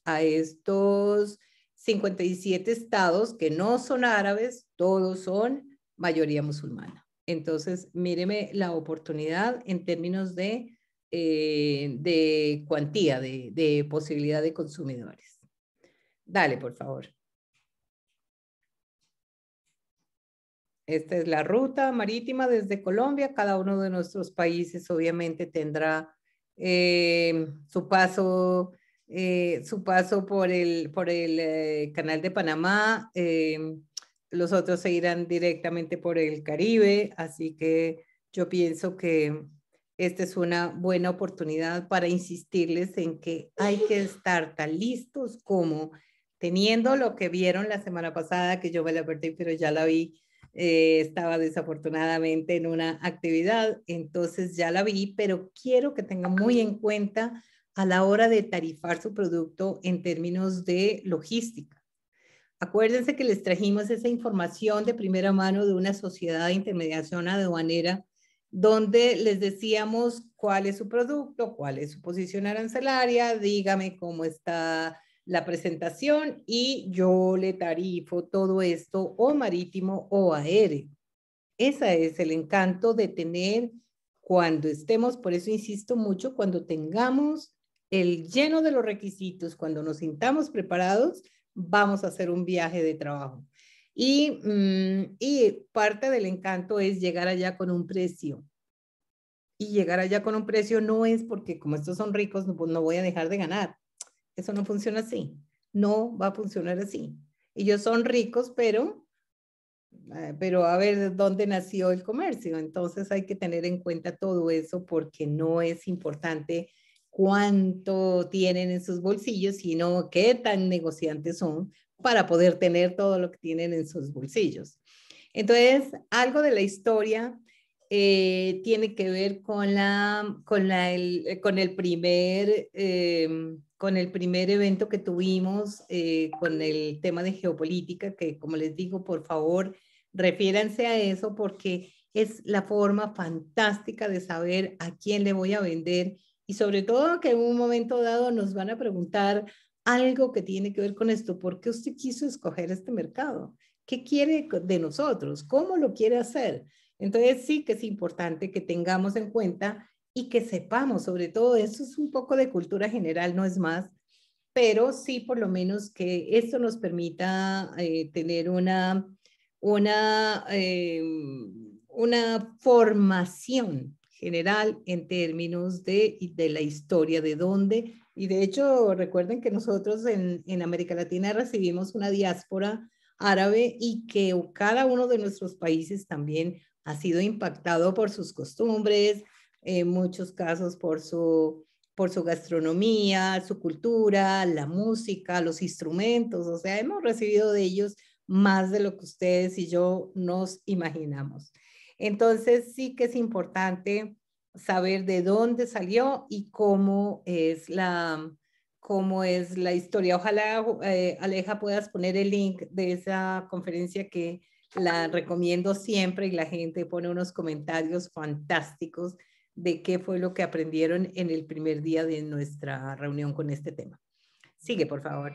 57 estados que no son árabes, todos son mayoría musulmana. Entonces, míreme la oportunidad en términos de cuantía, de posibilidad de consumidores. Dale, por favor. Esta es la ruta marítima desde Colombia. Cada uno de nuestros países obviamente tendrá su paso por el Canal de Panamá. Los otros se irán directamente por el Caribe, así que yo pienso que esta es una buena oportunidad para insistirles en que hay que estar tan listos como teniendo lo que vieron la semana pasada, que yo me la perdí, pero ya la vi. Estaba desafortunadamente en una actividad, entonces ya la vi, pero quiero que tengan muy en cuenta a la hora de tarifar su producto en términos de logística. Acuérdense que les trajimos esa información de primera mano de una sociedad de intermediación aduanera donde les decíamos cuál es su producto, cuál es su posición arancelaria, dígame cómo está la presentación y yo le tarifo todo esto o marítimo o aéreo. Ese es el encanto de tener cuando estemos, por eso insisto mucho, cuando tengamos el lleno de los requisitos, cuando nos sintamos preparados, vamos a hacer un viaje de trabajo. Y parte del encanto es llegar allá con un precio. Y llegar allá con un precio no es porque como estos son ricos, no voy a dejar de ganar. Eso no funciona así. No va a funcionar así. Ellos son ricos, pero a ver dónde nació el comercio. Entonces hay que tener en cuenta todo eso porque no es importante cuánto tienen en sus bolsillos, sino qué tan negociantes son para poder tener todo lo que tienen en sus bolsillos. Entonces, algo de la historia tiene que ver con el primer evento que tuvimos con el tema de geopolítica, que como les digo, por favor, refiéranse a eso porque es la forma fantástica de saber a quién le voy a vender y sobre todo que en un momento dado nos van a preguntar algo que tiene que ver con esto. ¿Por qué usted quiso escoger este mercado? ¿Qué quiere de nosotros? ¿Cómo lo quiere hacer? Entonces sí que es importante que tengamos en cuenta y que sepamos, sobre todo, eso es un poco de cultura general, no es más, pero sí por lo menos que esto nos permita tener una formación general en términos de la historia, de dónde. Y de hecho, recuerden que nosotros en América Latina recibimos una diáspora árabe y que cada uno de nuestros países también ha sido impactado por sus costumbres, en muchos casos por su gastronomía, su cultura, la música, los instrumentos. O sea, hemos recibido de ellos más de lo que ustedes y yo nos imaginamos. Entonces, sí que es importante saber de dónde salió y cómo es la historia. Ojalá, Aleja, puedas poner el link de esa conferencia que la recomiendo siempre y la gente pone unos comentarios fantásticos de qué fue lo que aprendieron en el primer día de nuestra reunión con este tema. Sigue, por favor.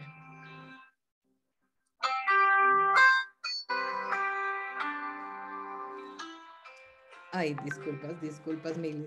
Ay, disculpas, Milis.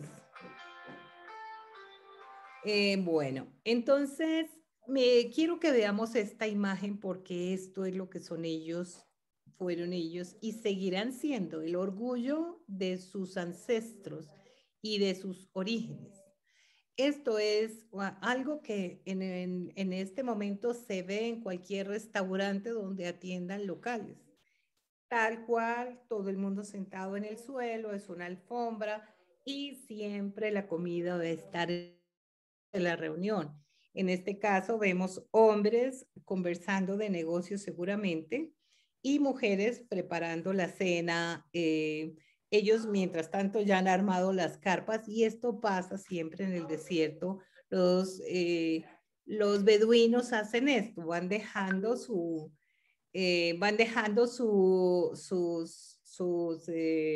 Bueno, entonces quiero que veamos esta imagen porque esto es lo que son ellos, fueron ellos y seguirán siendo el orgullo de sus ancestros y de sus orígenes. Esto es algo que en este momento se ve en cualquier restaurante donde atiendan locales. Tal cual, todo el mundo sentado en el suelo, es una alfombra y siempre la comida debe estar en la reunión. En este caso vemos hombres conversando de negocios seguramente y mujeres preparando la cena. Ellos mientras tanto ya han armado las carpas y esto pasa siempre en el desierto. Los beduinos hacen esto, van dejando sus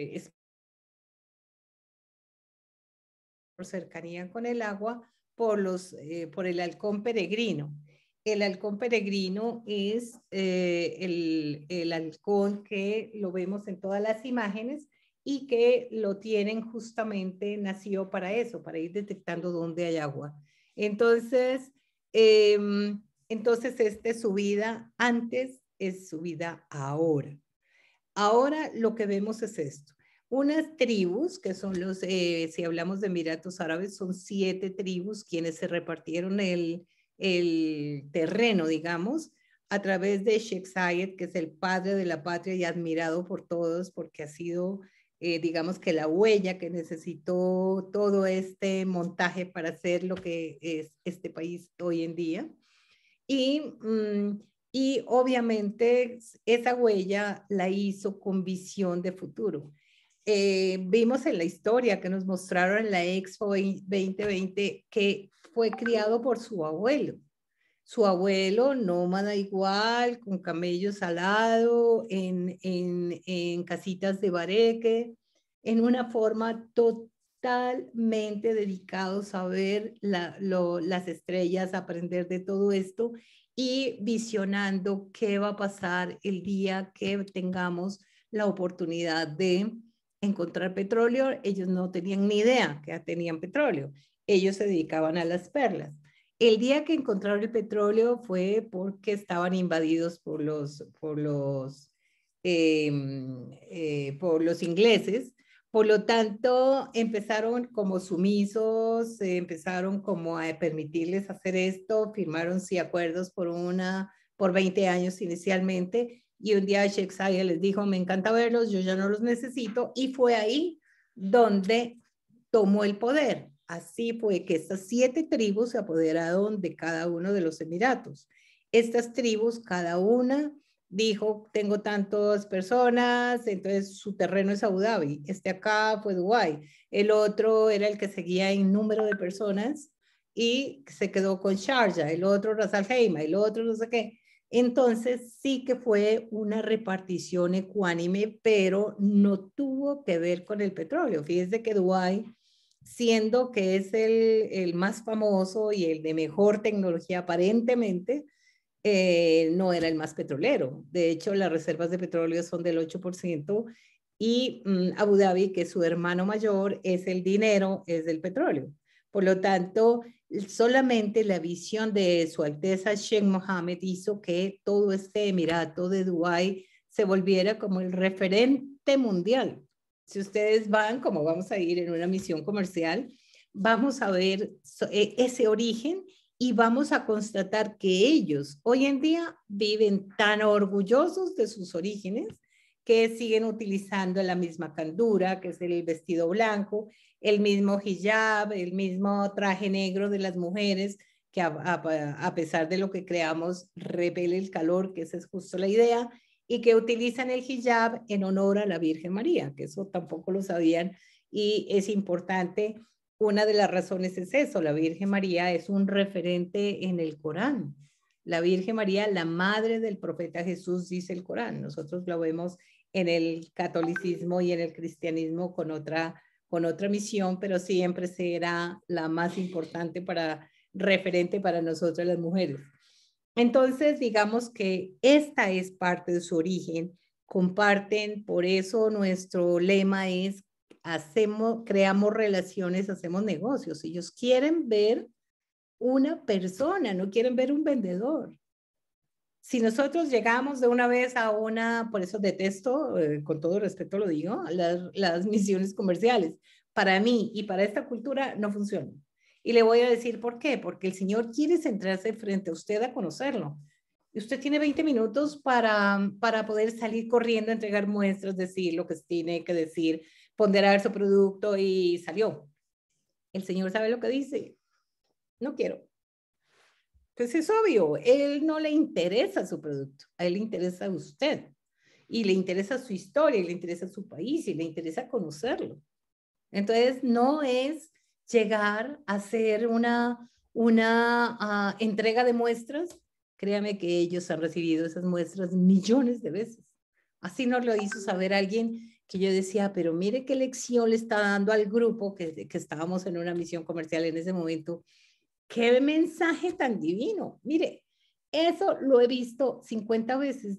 por cercanía con el agua por el halcón peregrino. El halcón peregrino es el halcón que lo vemos en todas las imágenes y que lo tienen justamente, nació para eso, para ir detectando dónde hay agua. Entonces, eh, entonces esta es su vida antes, es su vida ahora. Ahora lo que vemos es esto. Unas tribus, que son los, si hablamos de Emiratos Árabes, son 7 tribus quienes se repartieron el terreno, digamos, a través de Sheikh Zayed, que es el padre de la patria y admirado por todos porque ha sido, digamos que la huella que necesitó todo este montaje para hacer lo que es este país hoy en día. Y obviamente esa huella la hizo con visión de futuro. Vimos en la historia que nos mostraron en la Expo 2020 que fue criado por su abuelo. Su abuelo, nómada igual, con camellos al lado, en casitas de bareque, en una forma totalmente dedicados a ver las estrellas, a aprender de todo esto y visionando qué va a pasar el día que tengamos la oportunidad de encontrar petróleo. Ellos no tenían ni idea que tenían petróleo. Ellos se dedicaban a las perlas. El día que encontraron el petróleo fue porque estaban invadidos por los ingleses. Por lo tanto, empezaron como sumisos, empezaron como a permitirles hacer esto, firmaron sí acuerdos por 20 años inicialmente, y un día Sheikh Zayed les dijo, me encanta verlos, yo ya no los necesito, y fue ahí donde tomó el poder. Así fue que estas 7 tribus se apoderaron de cada uno de los emiratos. Estas tribus, cada una dijo, tengo tantas personas, entonces su terreno es Abu Dhabi, este acá fue Dubái, el otro era el que seguía en número de personas y se quedó con Sharjah, el otro Ras Al Khaimah, el otro no sé qué. Entonces sí que fue una repartición ecuánime, pero no tuvo que ver con el petróleo. Fíjense que Dubái, siendo que es el más famoso y el de mejor tecnología aparentemente, no era el más petrolero. De hecho, las reservas de petróleo son del 8% y Abu Dhabi, que es su hermano mayor, es el dinero, es del petróleo. Por lo tanto, solamente la visión de Su Alteza Sheikh Mohammed hizo que todo este emirato de Dubái se volviera como el referente mundial. Si ustedes van, como vamos a ir en una misión comercial, vamos a ver ese origen y vamos a constatar que ellos hoy en día viven tan orgullosos de sus orígenes que siguen utilizando la misma candura, que es el vestido blanco, el mismo hijab, el mismo traje negro de las mujeres, que a pesar de lo que creamos, repele el calor, que esa es justo la idea, y que utilizan el hijab en honor a la Virgen María, que eso tampoco lo sabían y es importante. Una de las razones es eso, la Virgen María es un referente en el Corán. La Virgen María, la madre del profeta Jesús, dice el Corán. Nosotros lo vemos en el catolicismo y en el cristianismo con otra misión, pero siempre será la más importante referente para nosotras las mujeres. Entonces, digamos que esta es parte de su origen, comparten, por eso nuestro lema es creamos relaciones, hacemos negocios. Ellos quieren ver una persona, no quieren ver un vendedor. Si nosotros llegamos de una vez por eso detesto, con todo respeto lo digo, las misiones comerciales. Para mí y para esta cultura no funcionan. Y le voy a decir por qué. Porque el Señor quiere centrarse frente a usted a conocerlo. Y usted tiene 20 minutos para poder salir corriendo, entregar muestras, decir lo que tiene que decir, ponderar su producto y salió. El Señor sabe lo que dice. No quiero. Pues es obvio, él no le interesa su producto, a él le interesa a usted. Y le interesa su historia, y le interesa su país, y le interesa conocerlo. Entonces, no es llegar a hacer una entrega de muestras. Créame que ellos han recibido esas muestras millones de veces. Así nos lo hizo saber alguien que yo decía, pero mire qué lección le está dando al grupo que estábamos en una misión comercial en ese momento. Qué mensaje tan divino. Mire, eso lo he visto 50 veces.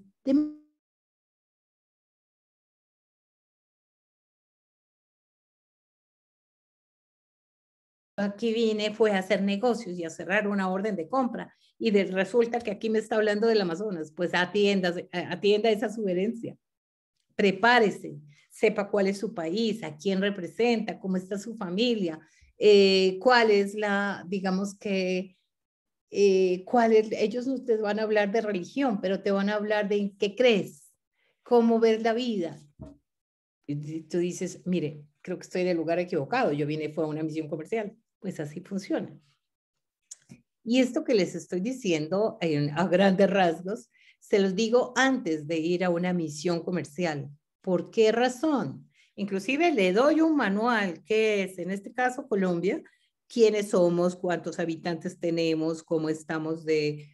Aquí vine fue a hacer negocios y a cerrar una orden de compra y resulta que aquí me está hablando del Amazonas, pues atienda esa sugerencia. prepárese, sepa cuál es su país, a quién representa, cómo está su familia, cuál es la, digamos que, ellos no te van a hablar de religión, pero te van a hablar de en qué crees, cómo ves la vida. Y tú dices, mire, creo que estoy en el lugar equivocado, yo vine, fue a una misión comercial. Pues así funciona. Y esto que les estoy diciendo a grandes rasgos, se los digo antes de ir a una misión comercial. ¿Por qué razón? Inclusive le doy un manual que es, en este caso, Colombia, quiénes somos, cuántos habitantes tenemos, cómo estamos del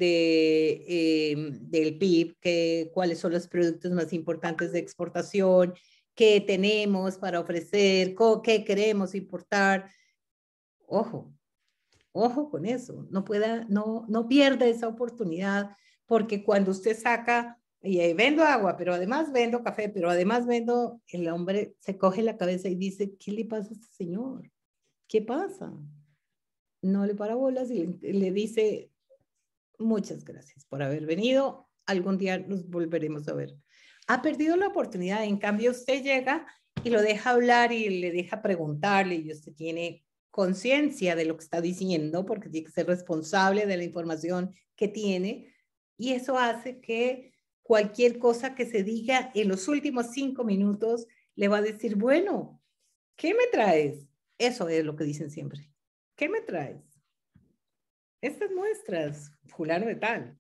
PIB, cuáles son los productos más importantes de exportación, qué tenemos para ofrecer, qué queremos importar. Ojo, ojo con eso, no pierda esa oportunidad, porque cuando usted saca, y vendo agua, pero además vendo café, pero además vendo, el hombre se coge la cabeza y dice, ¿qué le pasa a este señor? ¿Qué pasa? No le para bolas y le dice, muchas gracias por haber venido, algún día nos volveremos a ver. Ha perdido la oportunidad, en cambio usted llega y lo deja hablar y le deja preguntarle y usted tiene conciencia de lo que está diciendo porque tiene que ser responsable de la información que tiene y eso hace que cualquier cosa que se diga en los últimos 5 minutos le va a decir, bueno, ¿qué me traes? Eso es lo que dicen siempre. ¿Qué me traes? Estas muestras, fulano de tal.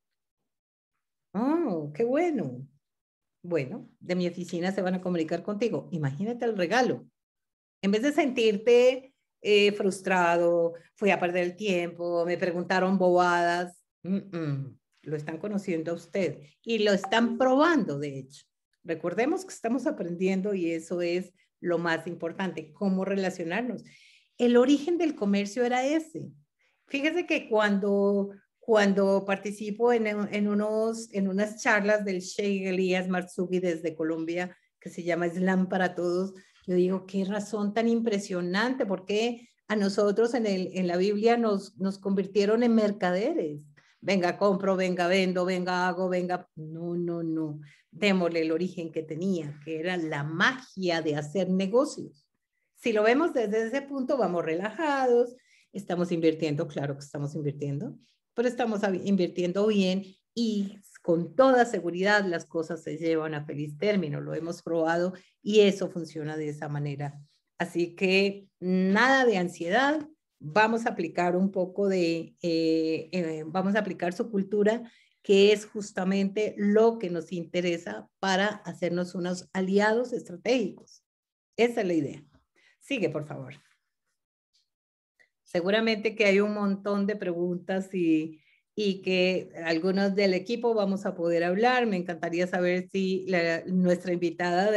Oh, qué bueno. Bueno, de mi oficina se van a comunicar contigo. Imagínate el regalo. En vez de sentirte frustrado, fui a perder el tiempo, me preguntaron bobadas, lo están conociendo a usted y lo están probando, de hecho. Recordemos que estamos aprendiendo y eso es lo más importante, cómo relacionarnos. El origen del comercio era ese. Fíjese que cuando participo en unas charlas del Sheikh Elías Marzouki desde Colombia, que se llama Islam para Todos, yo digo, qué razón tan impresionante, porque a nosotros en la Biblia nos convirtieron en mercaderes. Venga, compro, venga, vendo, venga, hago, venga. No, no, no. Démosle el origen que tenía, que era la magia de hacer negocios. Si lo vemos desde ese punto, vamos relajados, estamos invirtiendo, claro que estamos invirtiendo, pero estamos invirtiendo bien y con toda seguridad las cosas se llevan a feliz término, lo hemos probado y eso funciona de esa manera. Así que nada de ansiedad, vamos a aplicar un poco vamos a aplicar su cultura, que es justamente lo que nos interesa para hacernos unos aliados estratégicos. Esa es la idea. Sigue, por favor. Seguramente que hay un montón de preguntas y que algunos del equipo vamos a poder hablar. Me encantaría saber si nuestra invitada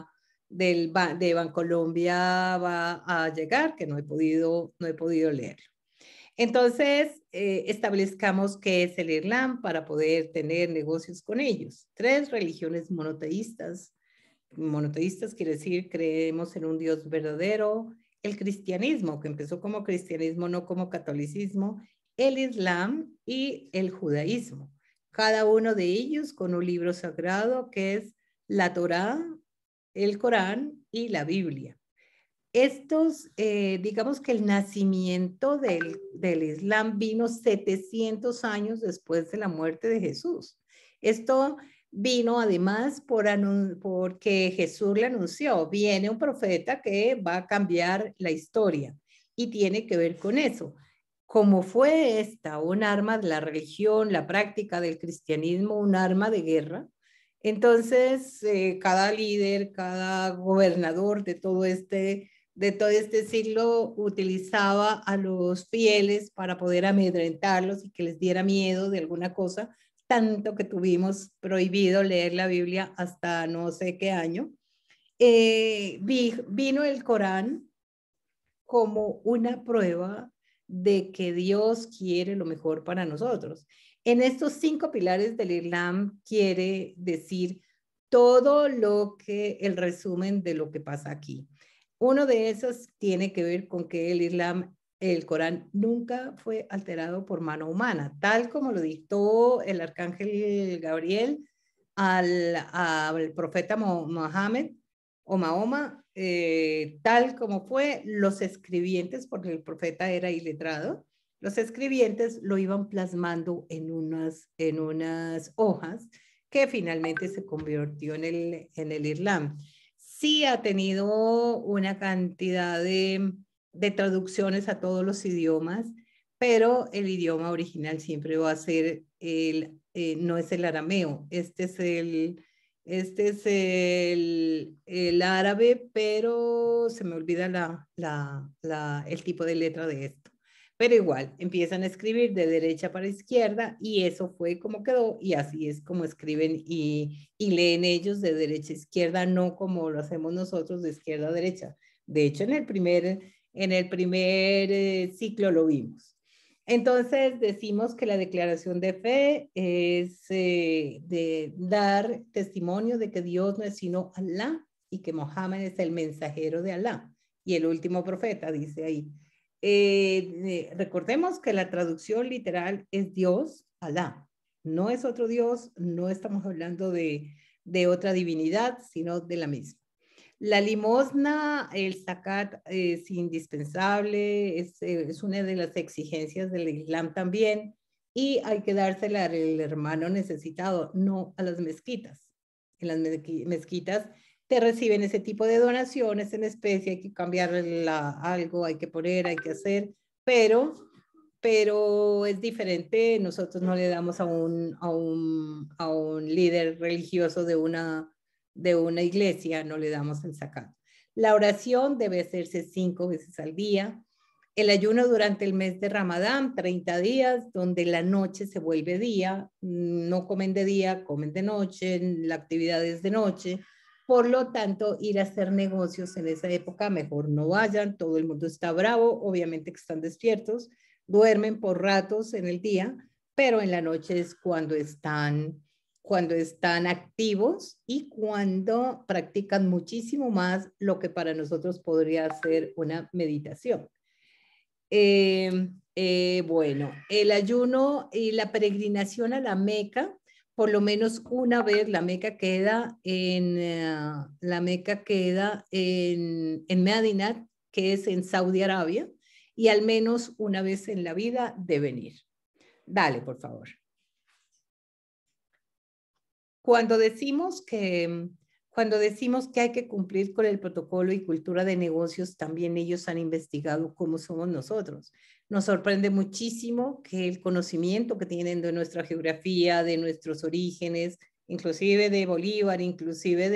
de Bancolombia va a llegar, que no he podido leer. Entonces, establezcamos qué es el Islam para poder tener negocios con ellos. 3 religiones monoteístas. Monoteístas quiere decir creemos en un Dios verdadero. El cristianismo, que empezó como cristianismo, no como catolicismo, el islam y el judaísmo. Cada uno de ellos con un libro sagrado que es la Torá, el Corán y la Biblia. Estos, digamos que el nacimiento del Islam vino 700 años después de la muerte de Jesús. Esto vino además porque Jesús le anunció, viene un profeta que va a cambiar la historia y tiene que ver con eso. Como fue esta un arma de la religión, la práctica del cristianismo, un arma de guerra, entonces cada líder, cada gobernador de todo este siglo utilizaba a los fieles para poder amedrentarlos y que les diera miedo de alguna cosa, tanto que tuvimos prohibido leer la Biblia hasta no sé qué año. Vino el Corán como una prueba de que Dios quiere lo mejor para nosotros. En estos 5 pilares del Islam quiere decir todo lo que el resumen de lo que pasa aquí. Uno de esos tiene que ver con que el Islam, el Corán, nunca fue alterado por mano humana, tal como lo dictó el arcángel Gabriel. al profeta Mohammed o Mahoma, tal como fue, los escribientes, porque el profeta era iletrado, los escribientes lo iban plasmando en unas hojas que finalmente se convirtió en el Islam. Sí ha tenido una cantidad de traducciones a todos los idiomas, pero el idioma original siempre va a ser no es el arameo, este es el árabe, pero se me olvida el tipo de letra de esto. Pero igual, empiezan a escribir de derecha para izquierda y eso fue como quedó y así es como escriben y leen ellos de derecha a izquierda, no como lo hacemos nosotros de izquierda a derecha. De hecho, en el primer ciclo lo vimos. Entonces decimos que la declaración de fe es de dar testimonio de que Dios no es sino Alá y que Mohammed es el mensajero de Alá y el último profeta, dice ahí. Recordemos que la traducción literal es Dios, Alá. No es otro Dios, no estamos hablando de otra divinidad, sino de la misma. La limosna, el zakat es indispensable, es una de las exigencias del Islam también, y hay que dársela al hermano necesitado, no a las mezquitas. En las mezquitas te reciben ese tipo de donaciones en especie, hay que cambiar algo, hay que poner, hay que hacer, pero es diferente. Nosotros no le damos a un líder religioso de una iglesia, no le damos el zakat. La oración debe hacerse 5 veces al día. El ayuno durante el mes de Ramadán, 30 días, donde la noche se vuelve día, no comen de día, comen de noche, la actividad es de noche. Por lo tanto, ir a hacer negocios en esa época, mejor no vayan, todo el mundo está bravo, obviamente que están despiertos, duermen por ratos en el día, pero en la noche es cuando están activos y cuando practican muchísimo más lo que para nosotros podría ser una meditación. Bueno, el ayuno y la peregrinación a la Meca, por lo menos una vez. La Meca queda en Medinat, que es en Saudi Arabia, y al menos una vez en la vida deben ir. Dale, por favor. Cuando decimos que hay que cumplir con el protocolo y cultura de negocios, también ellos han investigado cómo somos nosotros. Nos sorprende muchísimo que el conocimiento que tienen de nuestra geografía, de nuestros orígenes, inclusive de Bolívar, inclusive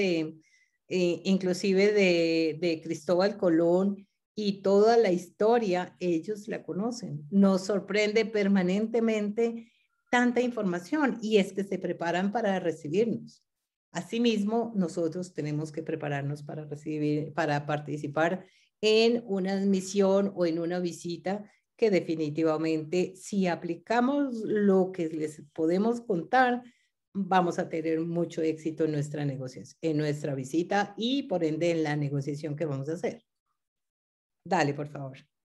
de Cristóbal Colón y toda la historia, ellos la conocen. Nos sorprende permanentemente tanta información y es que se preparan para recibirnos. Asimismo, nosotros tenemos que prepararnos para participar en una misión o en una visita que definitivamente, si aplicamos lo que les podemos contar, vamos a tener mucho éxito en nuestra negociación, en nuestra visita y por ende en la negociación que vamos a hacer. Dale, por favor.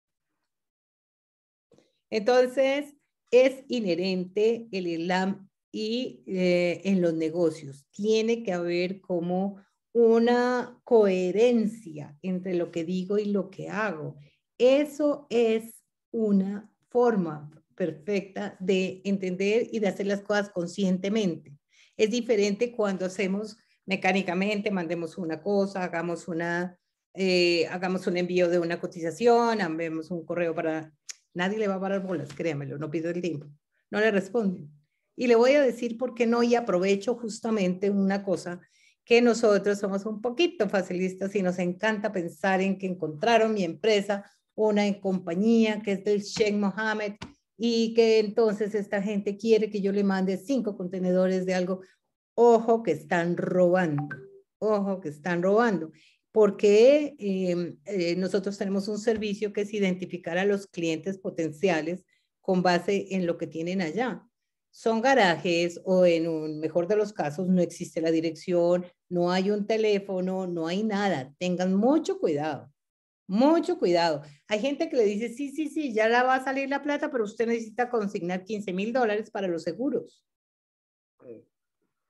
Entonces, es inherente el Islam y en los negocios. Tiene que haber como una coherencia entre lo que digo y lo que hago. Eso es una forma perfecta de entender y de hacer las cosas conscientemente. Es diferente cuando hacemos mecánicamente, mandemos una cosa, hagamos un envío de una cotización, enviemos un correo para... Nadie le va a parar bolas, créamelo, no pido el tiempo. No le responden. Y le voy a decir por qué no, y aprovecho justamente una cosa, que nosotros somos un poquito facilistas y nos encanta pensar en que encontraron mi empresa, una compañía que es del Sheikh Mohammed, y que entonces esta gente quiere que yo le mande 5 contenedores de algo. Ojo que están robando, ojo que están robando. Porque nosotros tenemos un servicio que es identificar a los clientes potenciales con base en lo que tienen allá. Son garajes o en un mejor de los casos no existe la dirección, no hay un teléfono, no hay nada. Tengan mucho cuidado, mucho cuidado. Hay gente que le dice, sí, ya la va a salir la plata, pero usted necesita consignar $15,000 para los seguros.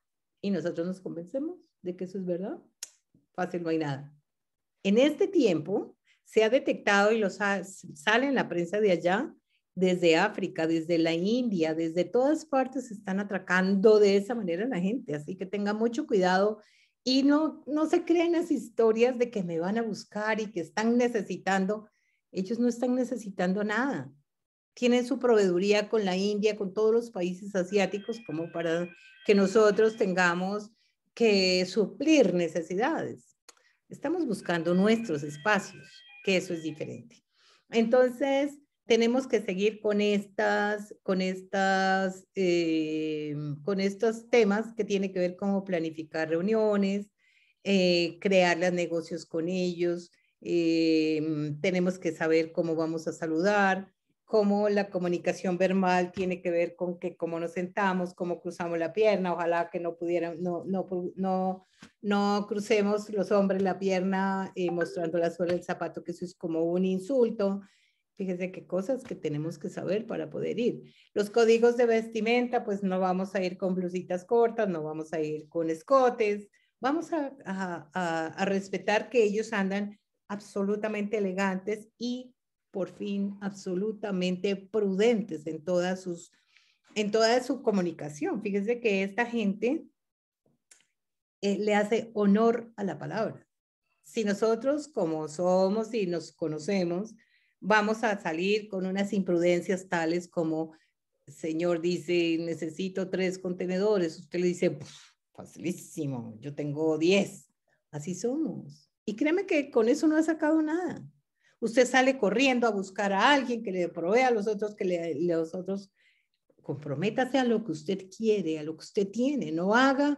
y nosotros nos convencemos de que eso es verdad. Fácil, no hay nada. En este tiempo se ha detectado y sale en la prensa de allá, desde África, desde la India, desde todas partes se están atracando de esa manera a la gente. Así que tenga mucho cuidado y no se creen las historias de que me van a buscar y que están necesitando. Ellos no están necesitando nada. Tienen su proveeduría con la India, con todos los países asiáticos, como para que nosotros tengamos que suplir necesidades. Estamos buscando nuestros espacios, que eso es diferente. Entonces, tenemos que seguir con estos temas que tienen que ver con planificar reuniones, crear los negocios con ellos, tenemos que saber cómo vamos a saludar, cómo la comunicación verbal tiene que ver con que cómo nos sentamos, cómo cruzamos la pierna, ojalá que no crucemos los hombres la pierna mostrando la suela del zapato, que eso es como un insulto. Fíjense qué cosas que tenemos que saber para poder ir. Los códigos de vestimenta, pues no vamos a ir con blusitas cortas, no vamos a ir con escotes, vamos a respetar que ellos andan absolutamente elegantes y por fin absolutamente prudentes en toda su comunicación. Fíjense que esta gente le hace honor a la palabra. Si nosotros, como somos y nos conocemos, vamos a salir con unas imprudencias tales como, el señor dice, necesito 3 contenedores. Usted le dice, facilísimo, yo tengo 10. Así somos. Y créeme que con eso no ha sacado nada. Usted sale corriendo a buscar a alguien que le provea a los otros, los otros, comprométase a lo que usted quiere, a lo que usted tiene, no haga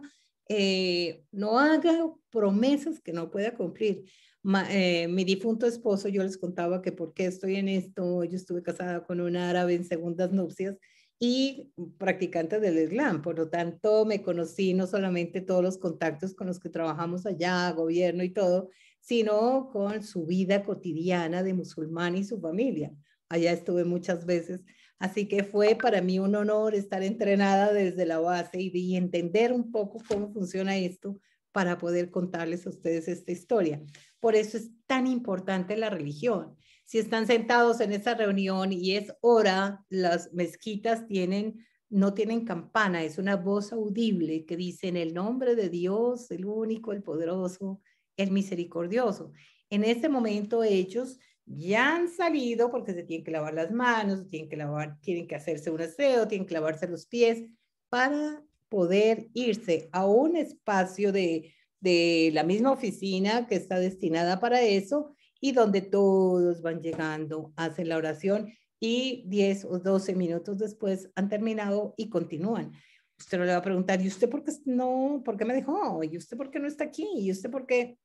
promesas que no pueda cumplir. Mi difunto esposo, yo les contaba que por qué estoy en esto, yo estuve casada con un árabe en segundas nupcias y practicante del Islam, por lo tanto me conocí no solamente todos los contactos con los que trabajamos allá, gobierno y todo, sino con su vida cotidiana de musulmán y su familia. Allá estuve muchas veces. Así que fue para mí un honor estar entrenada desde la base y entender un poco cómo funciona esto para poder contarles a ustedes esta historia. Por eso es tan importante la religión. Si están sentados en esa reunión y es hora, las mezquitas no tienen campana, es una voz audible que dice en el nombre de Dios, el único, el poderoso, el misericordioso. En ese momento ellos ya han salido porque se tienen que lavar las manos, tienen que hacerse un aseo, tienen que lavarse los pies para poder irse a un espacio de la misma oficina que está destinada para eso y donde todos van llegando, hacen la oración y 10 o 12 minutos después han terminado y continúan. Usted no le va a preguntar, ¿y usted por qué me dejó? ¿Y usted por qué no está aquí? ¿Y usted por qué?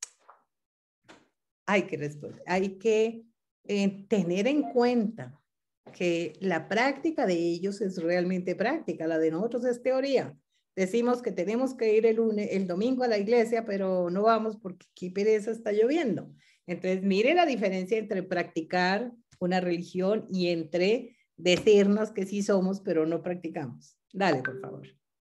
Hay que responder, hay que tener en cuenta que la práctica de ellos es realmente práctica, la de nosotros es teoría. Decimos que tenemos que ir el domingo a la iglesia, pero no vamos porque qué pereza, está lloviendo. Entonces, mire la diferencia entre practicar una religión y entre decirnos que sí somos, pero no practicamos. Dale, por favor.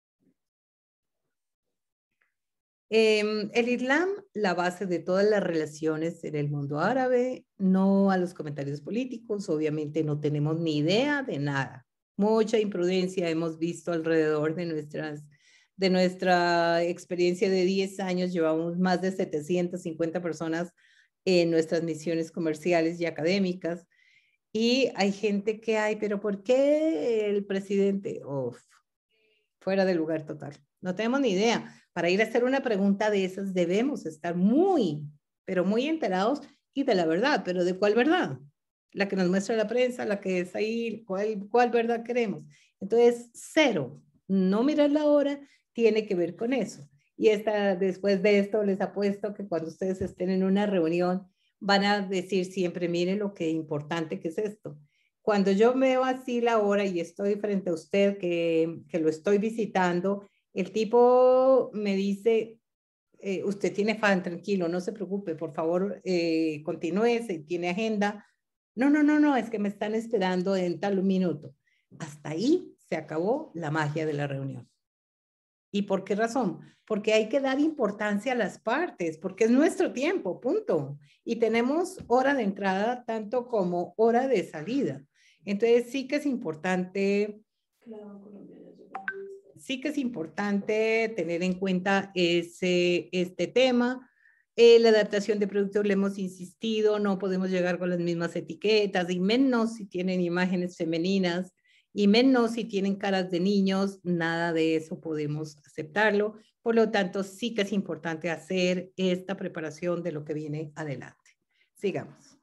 El Islam, la base de todas las relaciones en el mundo árabe, no a los comentarios políticos, obviamente no tenemos ni idea de nada. Mucha imprudencia hemos visto alrededor de nuestra experiencia de 10 años, llevamos más de 750 personas en nuestras misiones comerciales y académicas, y hay gente pero ¿por qué el presidente? Fuera de lugar total. No tenemos ni idea. Para ir a hacer una pregunta de esas debemos estar muy, pero muy enterados y de la verdad. ¿Pero de cuál verdad? La que nos muestra la prensa, la que es ahí, ¿cuál verdad queremos? Entonces, cero. No mirar la hora tiene que ver con eso. Y después de esto les apuesto que cuando ustedes estén en una reunión van a decir siempre, miren lo que importante que es esto. Cuando yo veo así la hora y estoy frente a usted que lo estoy visitando, el tipo me dice, usted tiene fan, tranquilo, no se preocupe, por favor, continúe, si tiene agenda. No, es que me están esperando en tal minuto. Hasta ahí se acabó la magia de la reunión. ¿Y por qué razón? Porque hay que dar importancia a las partes, porque es nuestro tiempo, punto. Y tenemos hora de entrada tanto como hora de salida. Entonces sí que es importante, tener en cuenta este tema. La adaptación de productos, le hemos insistido, no podemos llegar con las mismas etiquetas, y menos si tienen imágenes femeninas, y menos si tienen caras de niños, nada de eso podemos aceptarlo. Por lo tanto, sí que es importante hacer esta preparación de lo que viene adelante. Sigamos.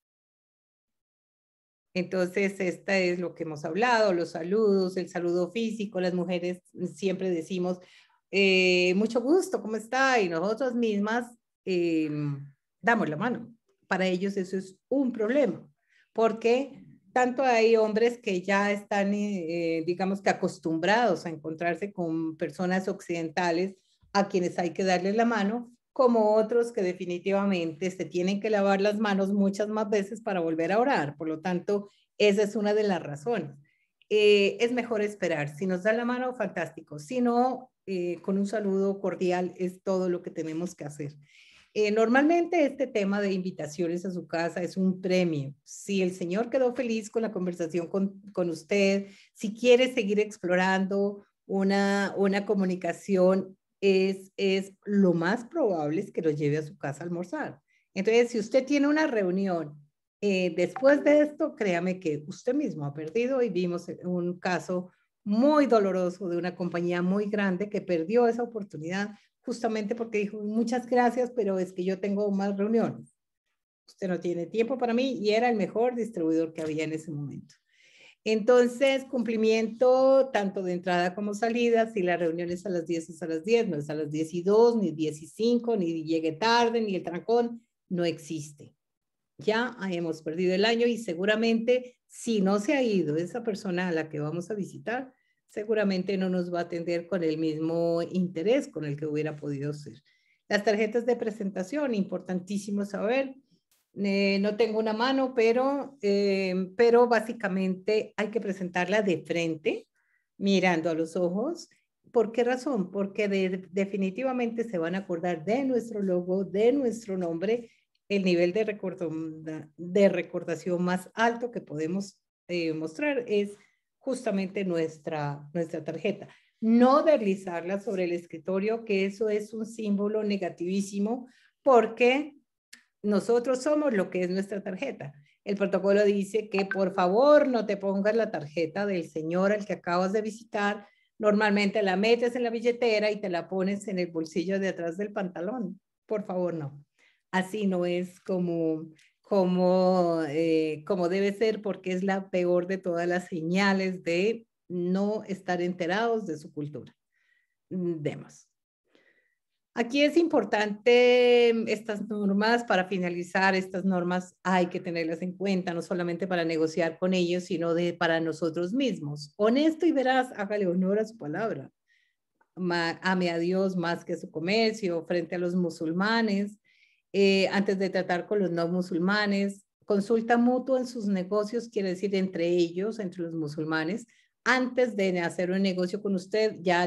Entonces, esta es lo que hemos hablado, los saludos, el saludo físico. Las mujeres siempre decimos, mucho gusto, ¿cómo está? Y nosotras mismas damos la mano. Para ellos eso es un problema, porque tanto hay hombres que ya están, digamos que acostumbrados a encontrarse con personas occidentales a quienes hay que darles la mano, como otros que definitivamente se tienen que lavar las manos muchas más veces para volver a orar. Por lo tanto, esa es una de las razones. Es mejor esperar. Si nos da la mano, fantástico. Si no, con un saludo cordial es todo lo que tenemos que hacer. Normalmente este tema de invitaciones a su casa es un premio. Si el señor quedó feliz con la conversación con usted, si quiere seguir explorando una comunicación, es lo más probable es que lo lleve a su casa a almorzar. Entonces, si usted tiene una reunión después de esto, créame que usted mismo ha perdido, y vimos un caso muy doloroso de una compañía muy grande que perdió esa oportunidad justamente porque dijo, muchas gracias, pero es que yo tengo más reuniones. Usted no tiene tiempo para mí, y era el mejor distribuidor que había en ese momento. Entonces, cumplimiento tanto de entrada como salida. Si la reunión es a las 10, es a las 10, no es a las 10:02, ni 10:05, ni llegue tarde, ni el trancón, no existe. Ya hemos perdido el año, y seguramente si no se ha ido esa persona a la que vamos a visitar, seguramente no nos va a atender con el mismo interés con el que hubiera podido ser. Las tarjetas de presentación, importantísimo saber. No tengo una mano, pero básicamente hay que presentarla de frente, mirando a los ojos. ¿Por qué razón? Porque definitivamente se van a acordar de nuestro logo, de nuestro nombre. El nivel de recordación más alto que podemos mostrar es justamente nuestra tarjeta. No deslizarla sobre el escritorio, que eso es un símbolo negativísimo, porque nosotros somos lo que es nuestra tarjeta. El protocolo dice que por favor no te pongas la tarjeta del señor al que acabas de visitar. Normalmente la metes en la billetera y te la pones en el bolsillo de atrás del pantalón. Por favor, no. Así no es como debe ser, porque es la peor de todas las señales de no estar enterados de su cultura. Demos. Aquí es importante estas normas. Para finalizar, estas normas hay que tenerlas en cuenta, no solamente para negociar con ellos, sino para nosotros mismos. Honesto y veraz, hágale honor a su palabra. Ame a Dios más que a su comercio, frente a los musulmanes, antes de tratar con los no musulmanes. Consulta mutua en sus negocios, quiere decir entre ellos, entre los musulmanes. Antes de hacer un negocio con usted, ya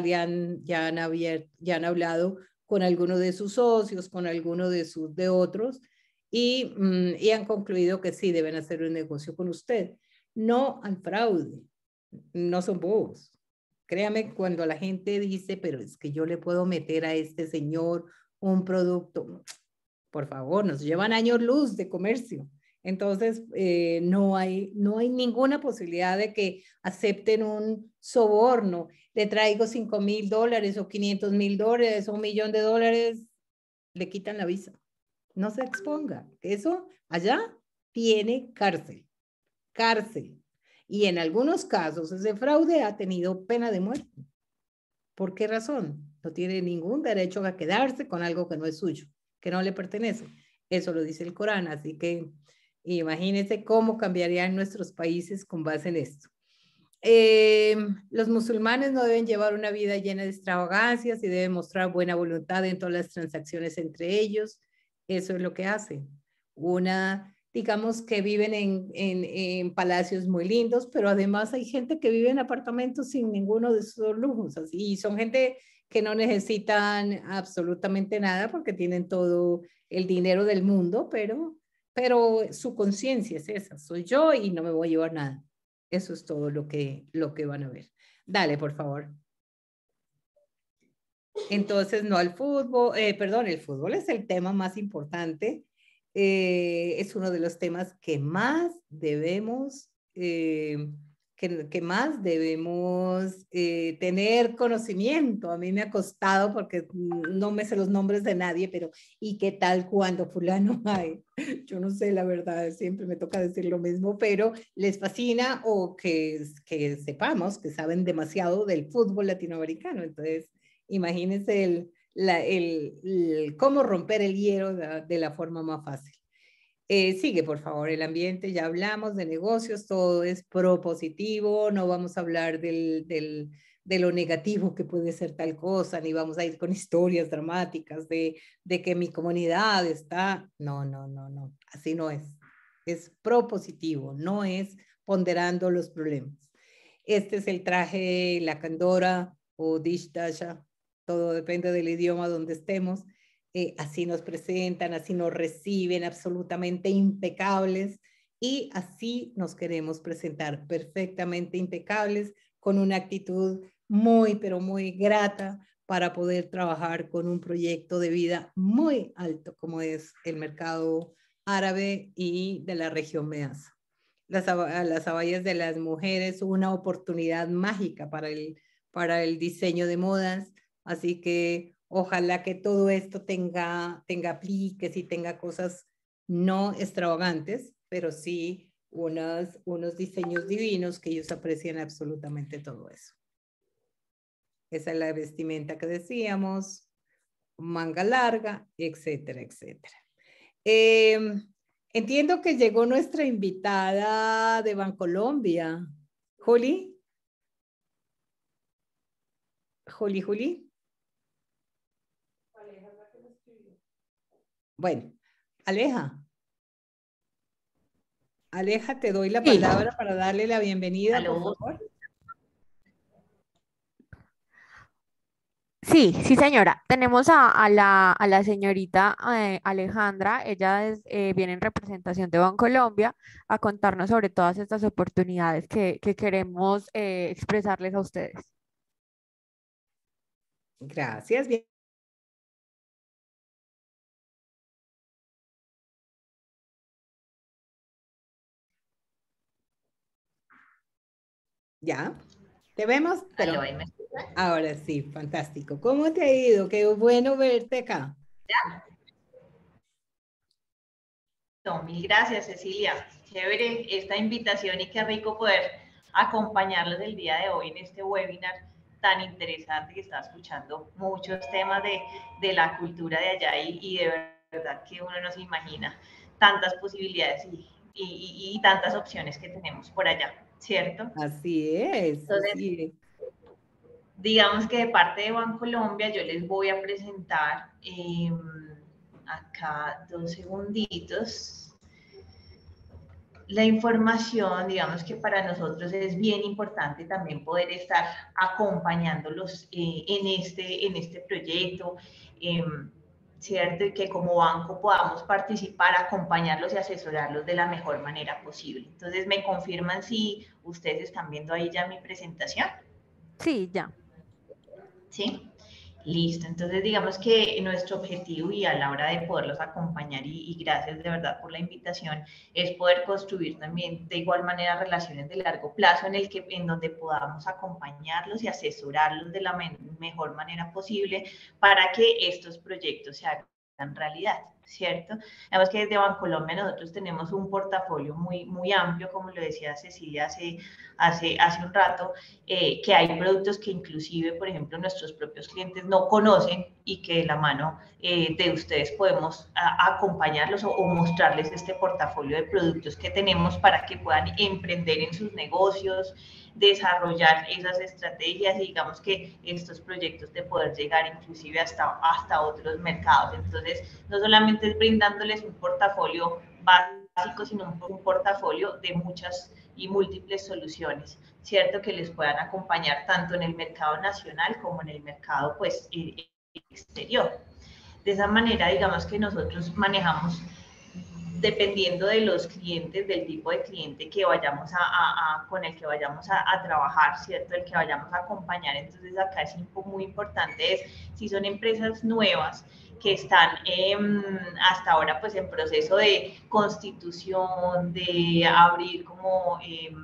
han hablado con alguno de sus socios, con alguno de otros, y han concluido que sí deben hacer un negocio con usted. No al fraude, no son bobos. Créame, cuando la gente dice, pero es que yo le puedo meter a este señor un producto, por favor, nos llevan años luz de comercio. Entonces, no hay ninguna posibilidad de que acepten un soborno. Le traigo $5,000 o $500,000 o $1,000,000, le quitan la visa. No se exponga. Eso allá tiene cárcel. Cárcel. Y en algunos casos ese fraude ha tenido pena de muerte. ¿Por qué razón? No tiene ningún derecho a quedarse con algo que no es suyo, que no le pertenece. Eso lo dice el Corán, así que imagínense cómo cambiarían nuestros países con base en esto. Los musulmanes no deben llevar una vida llena de extravagancias y deben mostrar buena voluntad en todas las transacciones entre ellos. Eso es lo que hacen. Una digamos, que viven en palacios muy lindos, pero además hay gente que vive en apartamentos sin ninguno de esos lujos, así, y son gente que no necesitan absolutamente nada porque tienen todo el dinero del mundo, pero su conciencia es esa, soy yo y no me voy a llevar nada. Eso es todo lo que van a ver. Dale, por favor. Entonces, no al fútbol, perdón, el fútbol es el tema más importante. Es uno de los temas que más debemos, que más debemos tener conocimiento. A mí me ha costado porque no me sé los nombres de nadie, pero ¿y qué tal cuando fulano hay? Yo no sé, la verdad, siempre me toca decir lo mismo, pero les fascina o que sepamos que saben demasiado del fútbol latinoamericano. Entonces, imagínense cómo romper el hielo de la forma más fácil. Sigue, por favor, el ambiente, ya hablamos de negocios, todo es propositivo, no vamos a hablar de lo negativo que puede ser tal cosa, ni vamos a ir con historias dramáticas de que mi comunidad está... No, no, no, no, así no es. Es propositivo, no es ponderando los problemas. Este es el traje, la candora o dish dasha, todo depende del idioma donde estemos. Así nos presentan, así nos reciben, absolutamente impecables, y así nos queremos presentar, perfectamente impecables, con una actitud muy, pero muy grata para poder trabajar con un proyecto de vida muy alto como es el mercado árabe y de la región MEASA. Las abayas de las mujeres, una oportunidad mágica para el diseño de modas, así que ojalá que todo esto tenga apliques y tenga cosas no extravagantes, pero sí unos diseños divinos que ellos aprecian absolutamente todo eso. Esa es la vestimenta que decíamos, manga larga, etcétera, etcétera. Entiendo que llegó nuestra invitada de Bancolombia. Juli. Juli. Bueno, Aleja, te doy la palabra para darle la bienvenida, ¿Aló? por favor. Sí, señora. Tenemos a la señorita Alejandra. Ella viene en representación de Bancolombia a contarnos sobre todas estas oportunidades que queremos expresarles a ustedes. Gracias. Bien. Ya, te vemos, pero ahora sí, fantástico. ¿Cómo te ha ido? Qué bueno verte acá. ¿Ya? No, mil gracias, Cecilia. Chévere esta invitación y qué rico poder acompañarlos el día de hoy en este webinar tan interesante que está escuchando muchos temas de la cultura de allá y de verdad que uno no se imagina tantas posibilidades y tantas opciones que tenemos por allá, ¿cierto? Así es. Entonces, así es. Digamos que de parte de Bancolombia yo les voy a presentar acá 2 segunditos. La información, digamos que para nosotros es bien importante también poder estar acompañándolos en este proyecto, ¿cierto? Y que como banco podamos participar, acompañarlos y asesorarlos de la mejor manera posible. Entonces, ¿me confirman si ustedes están viendo ahí ya mi presentación? Sí, ya. ¿Sí? Listo, entonces digamos que nuestro objetivo y a la hora de poderlos acompañar y gracias de verdad por la invitación es poder construir también de igual manera relaciones de largo plazo en donde podamos acompañarlos y asesorarlos de la mejor manera posible para que estos proyectos se hagan realidad, ¿cierto? Digamos que desde Bancolombia nosotros tenemos un portafolio muy amplio, como lo decía Cecilia hace un rato, que hay productos que inclusive, por ejemplo, nuestros propios clientes no conocen y que de la mano de ustedes podemos acompañarlos o mostrarles este portafolio de productos que tenemos para que puedan emprender en sus negocios, desarrollar esas estrategias y digamos que estos proyectos de poder llegar inclusive hasta otros mercados. Entonces, no solamente es brindándoles un portafolio básico básico, sino un portafolio de muchas y múltiples soluciones, ¿cierto? Que les puedan acompañar tanto en el mercado nacional como en el mercado, pues, exterior. De esa manera, digamos que nosotros manejamos, dependiendo de los clientes, del tipo de cliente que vayamos con el que vayamos a trabajar, ¿cierto? El que vayamos a acompañar. Entonces, acá es muy importante, si son empresas nuevas que están hasta ahora pues en proceso de constitución, de abrir como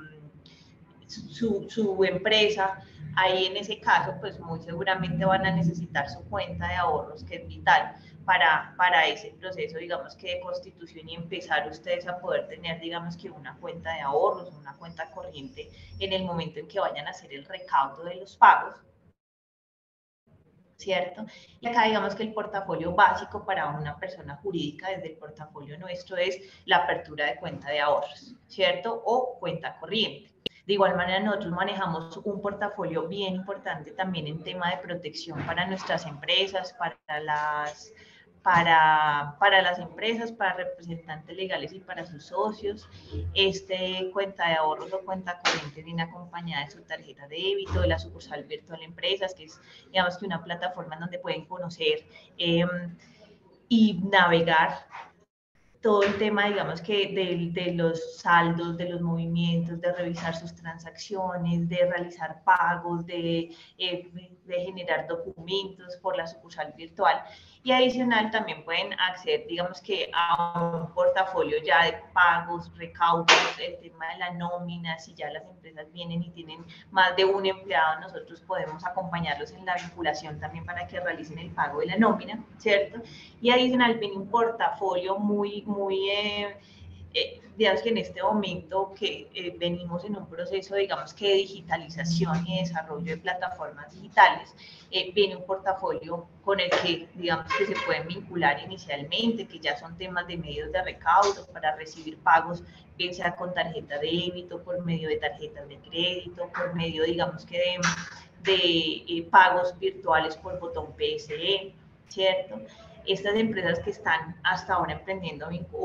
su empresa, ahí en ese caso pues muy seguramente van a necesitar su cuenta de ahorros, que es vital para ese proceso, digamos que de constitución, y empezar ustedes a poder tener, digamos que una cuenta de ahorros, una cuenta corriente en el momento en que vayan a hacer el recaudo de los pagos, ¿cierto? Y acá digamos que el portafolio básico para una persona jurídica desde el portafolio nuestro es la apertura de cuenta de ahorros, ¿cierto? O cuenta corriente. De igual manera, nosotros manejamos un portafolio bien importante también en tema de protección para nuestras empresas, para las empresas, para representantes legales y para sus socios. Cuenta de ahorros o cuenta corriente viene acompañada de su tarjeta de débito, de la sucursal virtual empresas, que es, digamos, que una plataforma en donde pueden conocer y navegar todo el tema, digamos que de los saldos, de los movimientos, de revisar sus transacciones, de realizar pagos, de generar documentos por la sucursal virtual. Y adicional también pueden acceder, digamos que a un portafolio ya de pagos, recaudos, el tema de la nómina. Si ya las empresas vienen y tienen más de un empleado, nosotros podemos acompañarlos en la vinculación también para que realicen el pago de la nómina, ¿cierto? Y adicional viene un portafolio muy digamos que en este momento que venimos en un proceso, digamos que de digitalización y desarrollo de plataformas digitales, viene un portafolio con el que, digamos, que se pueden vincular inicialmente, que ya son temas de medios de recaudo para recibir pagos, bien sea con tarjeta de débito, por medio de tarjetas de crédito, por medio, digamos que de pagos virtuales por botón PSE, ¿cierto? Estas empresas que están hasta ahora emprendiendo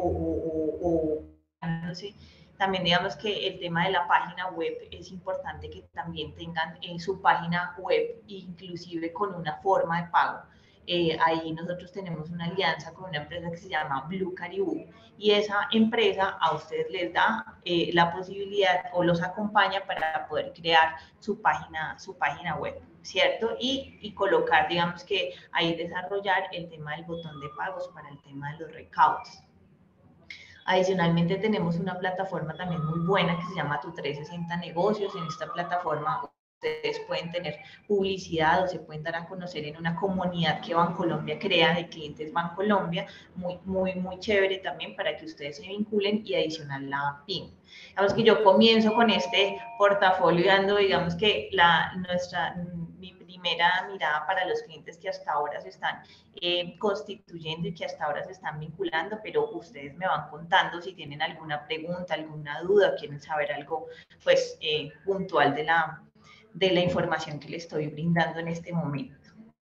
también, digamos que el tema de la página web es importante que también tengan su página web, inclusive con una forma de pago. Ahí nosotros tenemos una alianza con una empresa que se llama Blue Caribou, y esa empresa a ustedes les da la posibilidad o los acompaña para poder crear su página web, ¿cierto? Y colocar, digamos que ahí desarrollar el tema del botón de pagos para el tema de los recaudos. Adicionalmente tenemos una plataforma también muy buena que se llama Tu 360 Negocios. En esta plataforma ustedes pueden tener publicidad o se pueden dar a conocer en una comunidad que Bancolombia crea de clientes Bancolombia, muy chévere también para que ustedes se vinculen, y adicional la PIN. Digamos que yo comienzo con este portafolio dando, digamos que mi primera mirada para los clientes que hasta ahora se están constituyendo y que hasta ahora se están vinculando, pero ustedes me van contando si tienen alguna pregunta, alguna duda, quieren saber algo pues puntual de la información que les estoy brindando en este momento.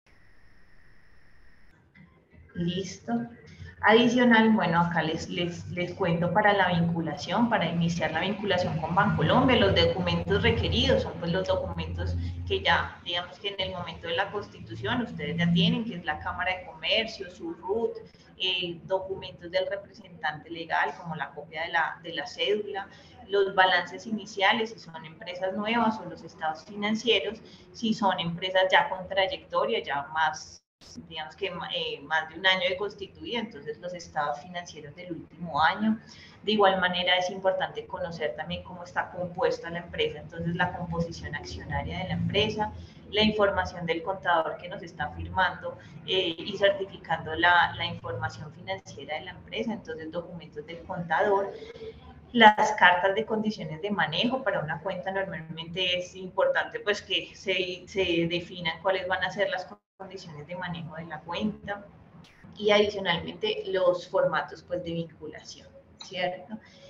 Listo. Adicional, bueno, acá les cuento para la vinculación, para iniciar la vinculación con Bancolombia, los documentos requeridos son pues los documentos que ya, digamos que en el momento de la constitución ustedes ya tienen, que es la Cámara de Comercio, su RUT, documentos del representante legal como la copia de la cédula, los balances iniciales si son empresas nuevas, o los estados financieros si son empresas ya con trayectoria, ya más, digamos que más de un año de constituida, entonces los estados financieros del último año. De igual manera es importante conocer también cómo está compuesta la empresa, entonces la composición accionaria de la empresa, la información del contador que nos está firmando y certificando la información financiera de la empresa, entonces documentos del contador. Las cartas de condiciones de manejo para una cuenta, normalmente es importante pues que se definan cuáles van a ser las condiciones de manejo de la cuenta, y adicionalmente los formatos pues de vinculación, ¿cierto?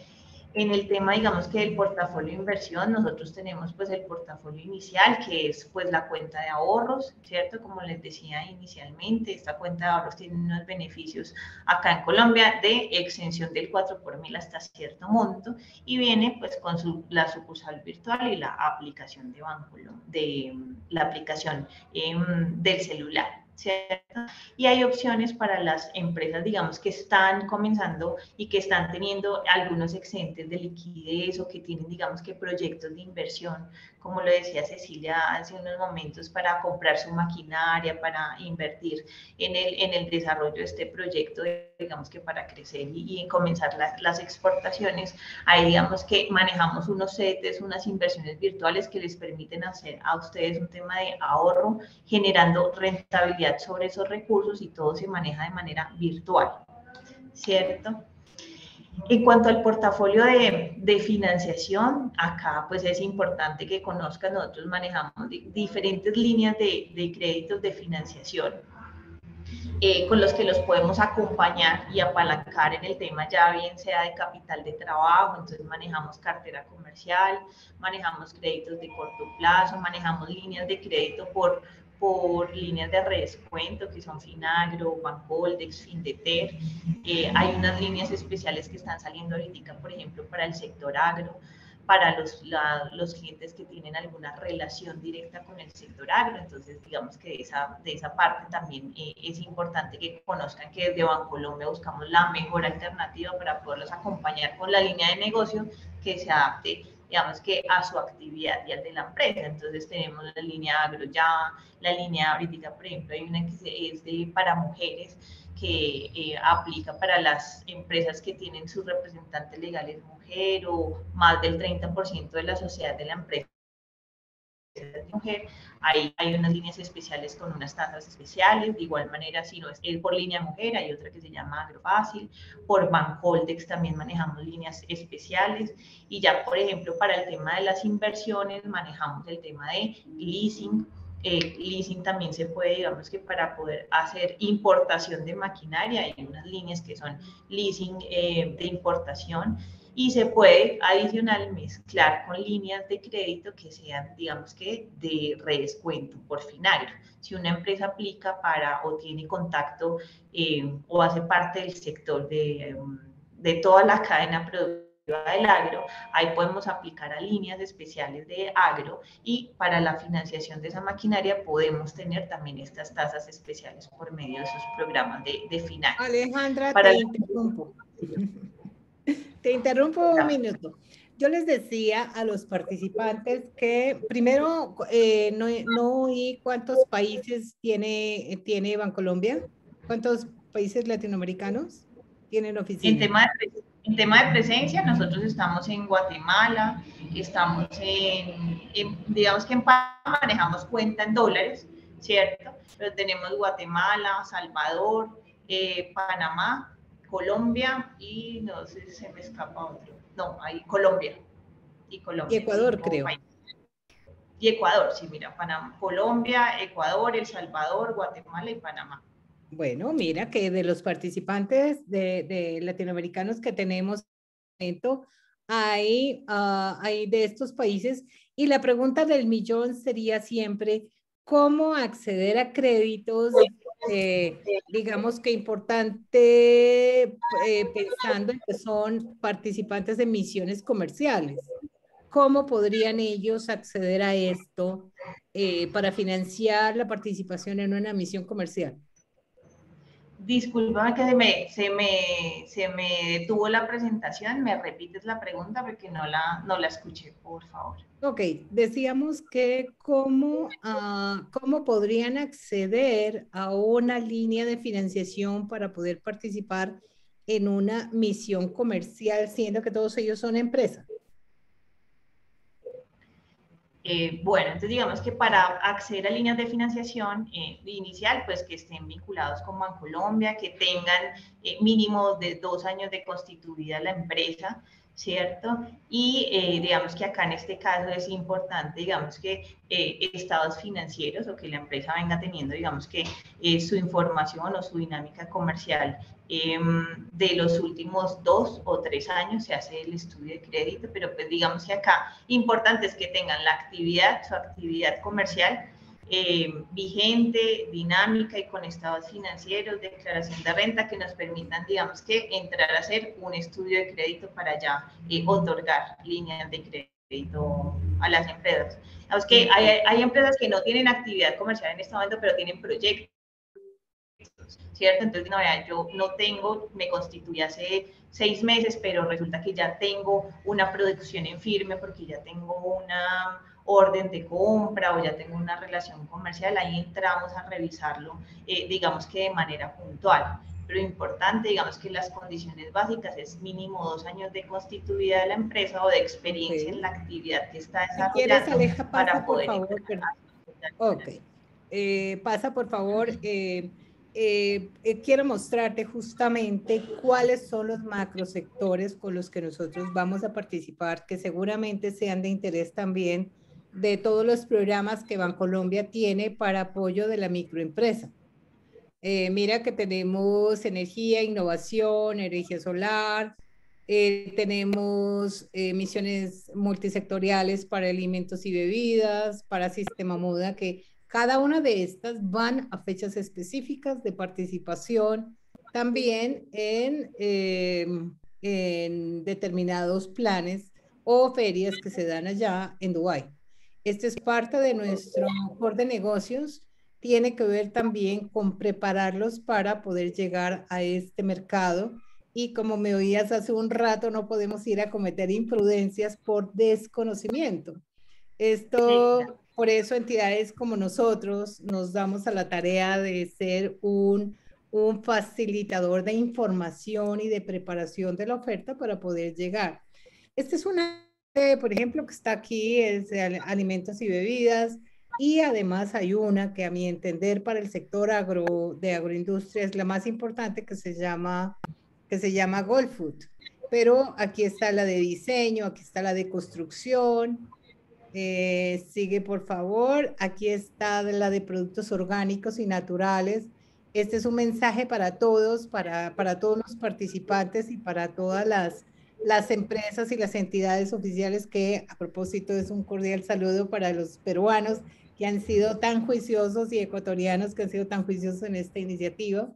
En el tema, digamos que el portafolio de inversión, nosotros tenemos pues el portafolio inicial, que es pues la cuenta de ahorros, ¿cierto? Como les decía inicialmente, esta cuenta de ahorros tiene unos beneficios acá en Colombia de exención del 4x1000 hasta cierto monto, y viene pues con la sucursal virtual y la aplicación de Bancolombia, de la aplicación del celular, ¿cierto? Y hay opciones para las empresas, digamos, que están comenzando y que están teniendo algunos excedentes de liquidez o que tienen, digamos, que proyectos de inversión, como lo decía Cecilia hace unos momentos, para comprar su maquinaria, para invertir en el desarrollo de este proyecto, digamos que para crecer y comenzar las exportaciones. Ahí digamos que manejamos unos CETES, unas inversiones virtuales que les permiten hacer a ustedes un tema de ahorro, generando rentabilidad sobre esos recursos, y todo se maneja de manera virtual, ¿cierto? En cuanto al portafolio de financiación, acá pues es importante que conozcan, nosotros manejamos diferentes líneas de créditos de financiación, con los que los podemos acompañar y apalancar en el tema, ya bien sea de capital de trabajo. Entonces manejamos cartera comercial, manejamos créditos de corto plazo, manejamos líneas de crédito por líneas de redescuento, que son Finagro, Bancoldex, Findeter. Hay unas líneas especiales que están saliendo ahorita, por ejemplo, para el sector agro, para los clientes que tienen alguna relación directa con el sector agro. Entonces, digamos que de esa parte también es importante que conozcan que desde Bancolombia buscamos la mejor alternativa para poderlos acompañar con la línea de negocio que se adapte, digamos que a su actividad y al de la empresa. Entonces tenemos la línea agro ya, la línea ahorita, por ejemplo, hay una que es para mujeres, que aplica para las empresas que tienen sus representantes legales mujer, o más del 30% de la sociedad de la empresa de mujer. Hay unas líneas especiales con unas tasas especiales. De igual manera, si no es por línea mujer, hay otra que se llama Agrofácil. Por Bancoldex también manejamos líneas especiales. Y ya, por ejemplo, para el tema de las inversiones, manejamos el tema de leasing. Leasing también se puede, digamos que para poder hacer importación de maquinaria, hay unas líneas que son leasing de importación, y se puede adicional mezclar con líneas de crédito que sean, digamos que de redescuento por Finagro. Si una empresa aplica para o tiene contacto o hace parte del sector de toda la cadena productiva del agro, ahí podemos aplicar a líneas especiales de agro, y para la financiación de esa maquinaria podemos tener también estas tasas especiales por medio de esos programas de Finagro. Alejandra, te interrumpo. Te interrumpo un minuto. Yo les decía a los participantes que primero no oí cuántos países tiene Bancolombia. ¿Cuántos países latinoamericanos tienen oficina? En tema de presencia, nosotros estamos en Guatemala, estamos digamos que en Panamá manejamos cuenta en dólares, ¿cierto? Pero tenemos Guatemala, Salvador, Panamá, Colombia, y no sé si se me escapa otro. No, hay Colombia. Y Ecuador, sí, creo. país. Y Ecuador, sí, mira, Panamá, Colombia, Ecuador, El Salvador, Guatemala y Panamá. Bueno, mira que de los participantes de latinoamericanos que tenemos, hay de estos países, y la pregunta del millón sería siempre, ¿cómo acceder a créditos? Digamos que importante, pensando en que son participantes de misiones comerciales. ¿Cómo podrían ellos acceder a esto para financiar la participación en una misión comercial? Discúlpame que se me detuvo la presentación. ¿Me repites la pregunta? Porque no la escuché, por favor. Ok, decíamos que cómo podrían acceder a una línea de financiación para poder participar en una misión comercial, siendo que todos ellos son empresas. Bueno, entonces digamos que para acceder a líneas de financiación inicial, pues que estén vinculados con Bancolombia, que tengan mínimo de 2 años de constituida la empresa, ¿cierto? Y digamos que acá en este caso es importante, digamos que estados financieros o que la empresa venga teniendo, digamos que su información o su dinámica comercial de los últimos 2 o 3 años se hace el estudio de crédito, pero pues digamos que acá importante es que tengan la actividad, su actividad comercial vigente, dinámica y con estados financieros, declaración de renta que nos permitan, digamos que entrar a hacer un estudio de crédito para ya otorgar líneas de crédito a las empresas. Digamos que hay empresas que no tienen actividad comercial en este momento, pero tienen proyectos, ¿cierto? Entonces, no, vea, yo no tengo, me constituí hace 6 meses, pero resulta que ya tengo una producción en firme porque ya tengo una orden de compra o ya tengo una relación comercial, ahí entramos a revisarlo, digamos que de manera puntual. Pero importante, digamos que las condiciones básicas es mínimo 2 años de constituida de la empresa o de experiencia en la actividad que está desarrollando. Si quieres, Aleja, pasa para poder por favor. Ok, pasa por favor. Quiero mostrarte justamente cuáles son los macrosectores con los que nosotros vamos a participar, que seguramente sean de interés también de todos los programas que Bancolombia tiene para apoyo de la microempresa. Mira que tenemos energía, innovación, energía solar, tenemos misiones multisectoriales para alimentos y bebidas, para sistema MUDA, que cada una de estas van a fechas específicas de participación también en determinados planes o ferias que se dan allá en Dubái. Este es parte de nuestro core de negocios. Tiene que ver también con prepararlos para poder llegar a este mercado. Y como me oías hace un rato, no podemos ir a cometer imprudencias por desconocimiento. Esto, por eso entidades como nosotros nos damos a la tarea de ser un facilitador de información y de preparación de la oferta para poder llegar. Este es una, por ejemplo, que está aquí, es de alimentos y bebidas. Y además hay una que a mi entender para el sector de agroindustria es la más importante que se llama Gold Food. Pero aquí está la de diseño, aquí está la de construcción. Sigue por favor, aquí está la de productos orgánicos y naturales. Este es un mensaje para todos, para todos los participantes y para todas las empresas y las entidades oficiales que a propósito es un cordial saludo para los peruanos que han sido tan juiciosos y ecuatorianos que han sido tan juiciosos en esta iniciativa.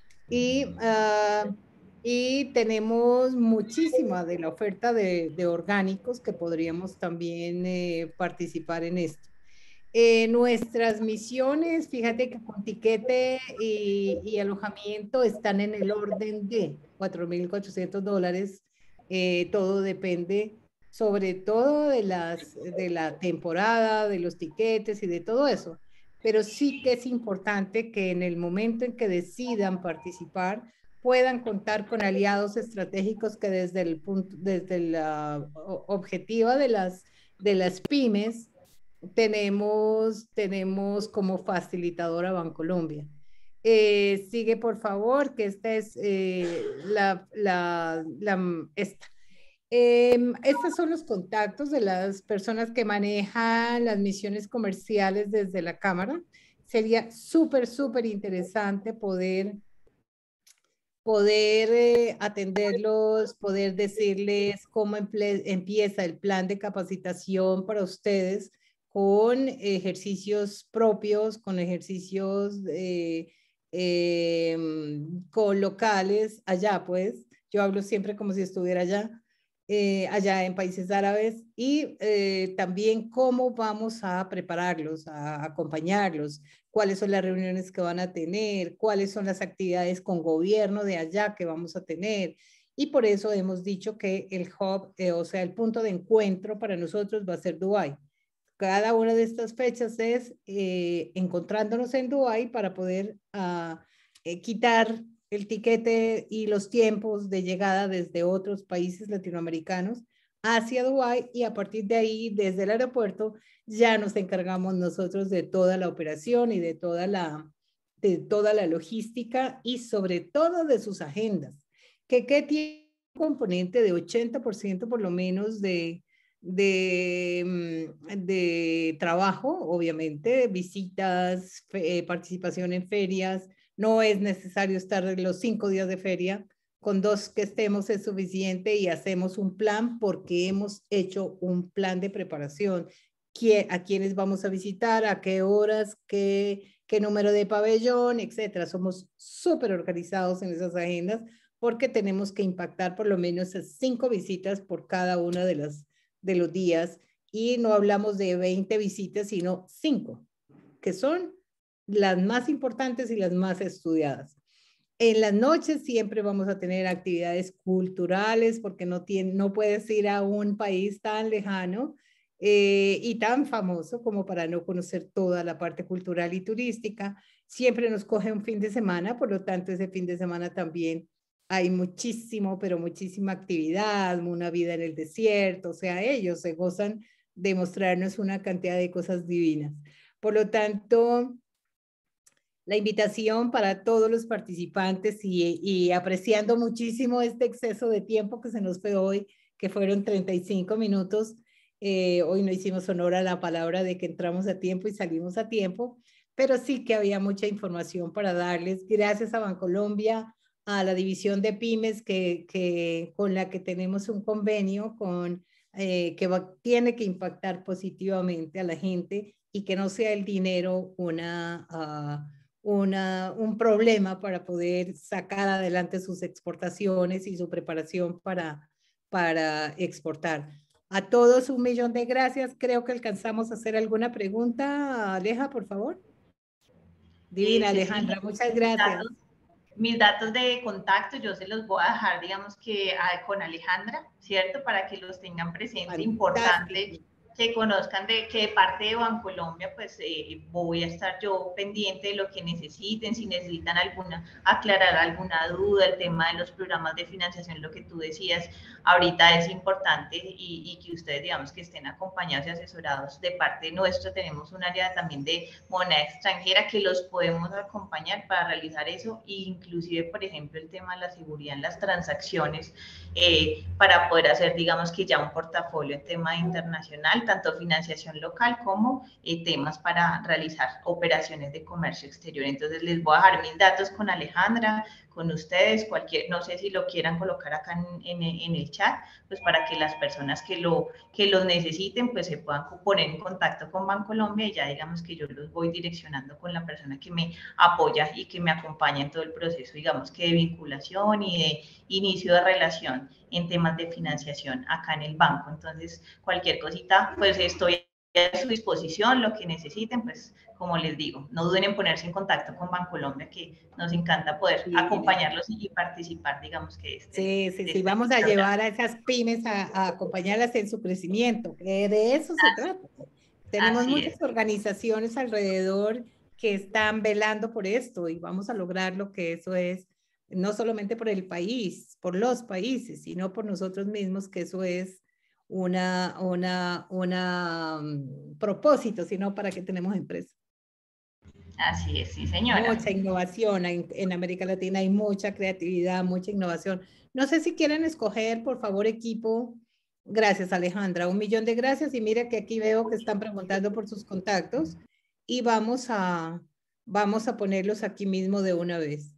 Y tenemos muchísima de la oferta de orgánicos que podríamos también participar en esto. Nuestras misiones, fíjate que con tiquete y alojamiento están en el orden de $4,400. Todo depende sobre todo de la temporada, de los tiquetes y de todo eso. Pero sí que es importante que en el momento en que decidan participar puedan contar con aliados estratégicos que desde la objetiva de las pymes tenemos como facilitadora Bancolombia. Sigue por favor, que esta es esta. Estos son los contactos de las personas que manejan las misiones comerciales desde la Cámara. Sería súper interesante poder atenderlos, poder decirles cómo empieza el plan de capacitación para ustedes con ejercicios propios, con ejercicios con locales allá, pues. Yo hablo siempre como si estuviera allá en países árabes y también cómo vamos a prepararlos, a acompañarlos, cuáles son las reuniones que van a tener, cuáles son las actividades con gobierno de allá que vamos a tener. Y por eso hemos dicho que el hub, o sea, el punto de encuentro para nosotros va a ser Dubái. Cada una de estas fechas es encontrándonos en Dubái para poder quitar el tiquete y los tiempos de llegada desde otros países latinoamericanos hacia Dubái y a partir de ahí, desde el aeropuerto, ya nos encargamos nosotros de toda la operación y de toda la logística y sobre todo de sus agendas. ¿Qué componente de 80% por lo menos de trabajo, obviamente, visitas, participación en ferias. No es necesario estar los 5 días de feria. Con 2 que estemos es suficiente y hacemos un plan porque hemos hecho un plan de preparación. A quiénes vamos a visitar, a qué horas, qué número de pabellón, etcétera. Somos súper organizados en esas agendas porque tenemos que impactar por lo menos 5 visitas por cada una de los días, y no hablamos de 20 visitas, sino 5, que son las más importantes y las más estudiadas. En las noches siempre vamos a tener actividades culturales porque no puedes ir a un país tan lejano y tan famoso como para no conocer toda la parte cultural y turística. Siempre nos coge un fin de semana, por lo tanto ese fin de semana también hay muchísimo, pero muchísima actividad, una vida en el desierto, o sea, ellos se gozan de mostrarnos una cantidad de cosas divinas. Por lo tanto, la invitación para todos los participantes y apreciando muchísimo este exceso de tiempo que se nos fue hoy, que fueron 35 minutos. Hoy no hicimos honor a la palabra de que entramos a tiempo y salimos a tiempo, pero sí que había mucha información para darles. Gracias a Bancolombia, a la división de pymes con la que tenemos un convenio que tiene que impactar positivamente a la gente y que no sea el dinero un problema para poder sacar adelante sus exportaciones y su preparación para exportar. A todos 1.000.000 de gracias. Creo que alcanzamos a hacer alguna pregunta. Aleja, por favor. Divina, Alejandra, muchas gracias. Mis datos de contacto yo se los voy a dejar, digamos que con Alejandra, ¿cierto? Para que los tengan presente. Importante que conozcan de que de parte de Bancolombia, pues voy a estar yo pendiente de lo que necesiten, si necesitan aclarar alguna duda, el tema de los programas de financiación, lo que tú decías, ahorita es importante y que ustedes, digamos, que estén acompañados y asesorados. De parte nuestra tenemos un área también de moneda extranjera que los podemos acompañar para realizar eso, e inclusive, por ejemplo, el tema de la seguridad en las transacciones, para poder hacer, digamos, que ya un portafolio en tema internacional, tanto financiación local como temas para realizar operaciones de comercio exterior. Entonces les voy a dejar mis datos con Alejandra, con ustedes, no sé si lo quieran colocar acá en el chat, pues para que las personas que los necesiten, pues se puedan poner en contacto con Bancolombia, y ya digamos que yo los voy direccionando con la persona que me apoya y que me acompaña en todo el proceso, digamos que de vinculación y de inicio de relación en temas de financiación acá en el banco. Entonces, cualquier cosita, pues estoy a su disposición, lo que necesiten, pues como les digo, no duden en ponerse en contacto con Bancolombia, que nos encanta poder acompañarlos y participar, digamos que sí, vamos a llevar a esas pymes a acompañarlas en su crecimiento, que de eso se trata. Tenemos muchas organizaciones alrededor que están velando por esto y vamos a lograr lo que eso es, no solamente por el país, por los países, sino por nosotros mismos, que eso es propósito, sino para que tenemos empresas. Así es, sí, señora. Mucha innovación en América Latina, hay mucha creatividad, mucha innovación. No sé si quieren escoger, por favor, equipo. Gracias, Alejandra. 1.000.000 de gracias. Y mira que aquí veo que están preguntando por sus contactos y vamos a ponerlos aquí mismo de una vez.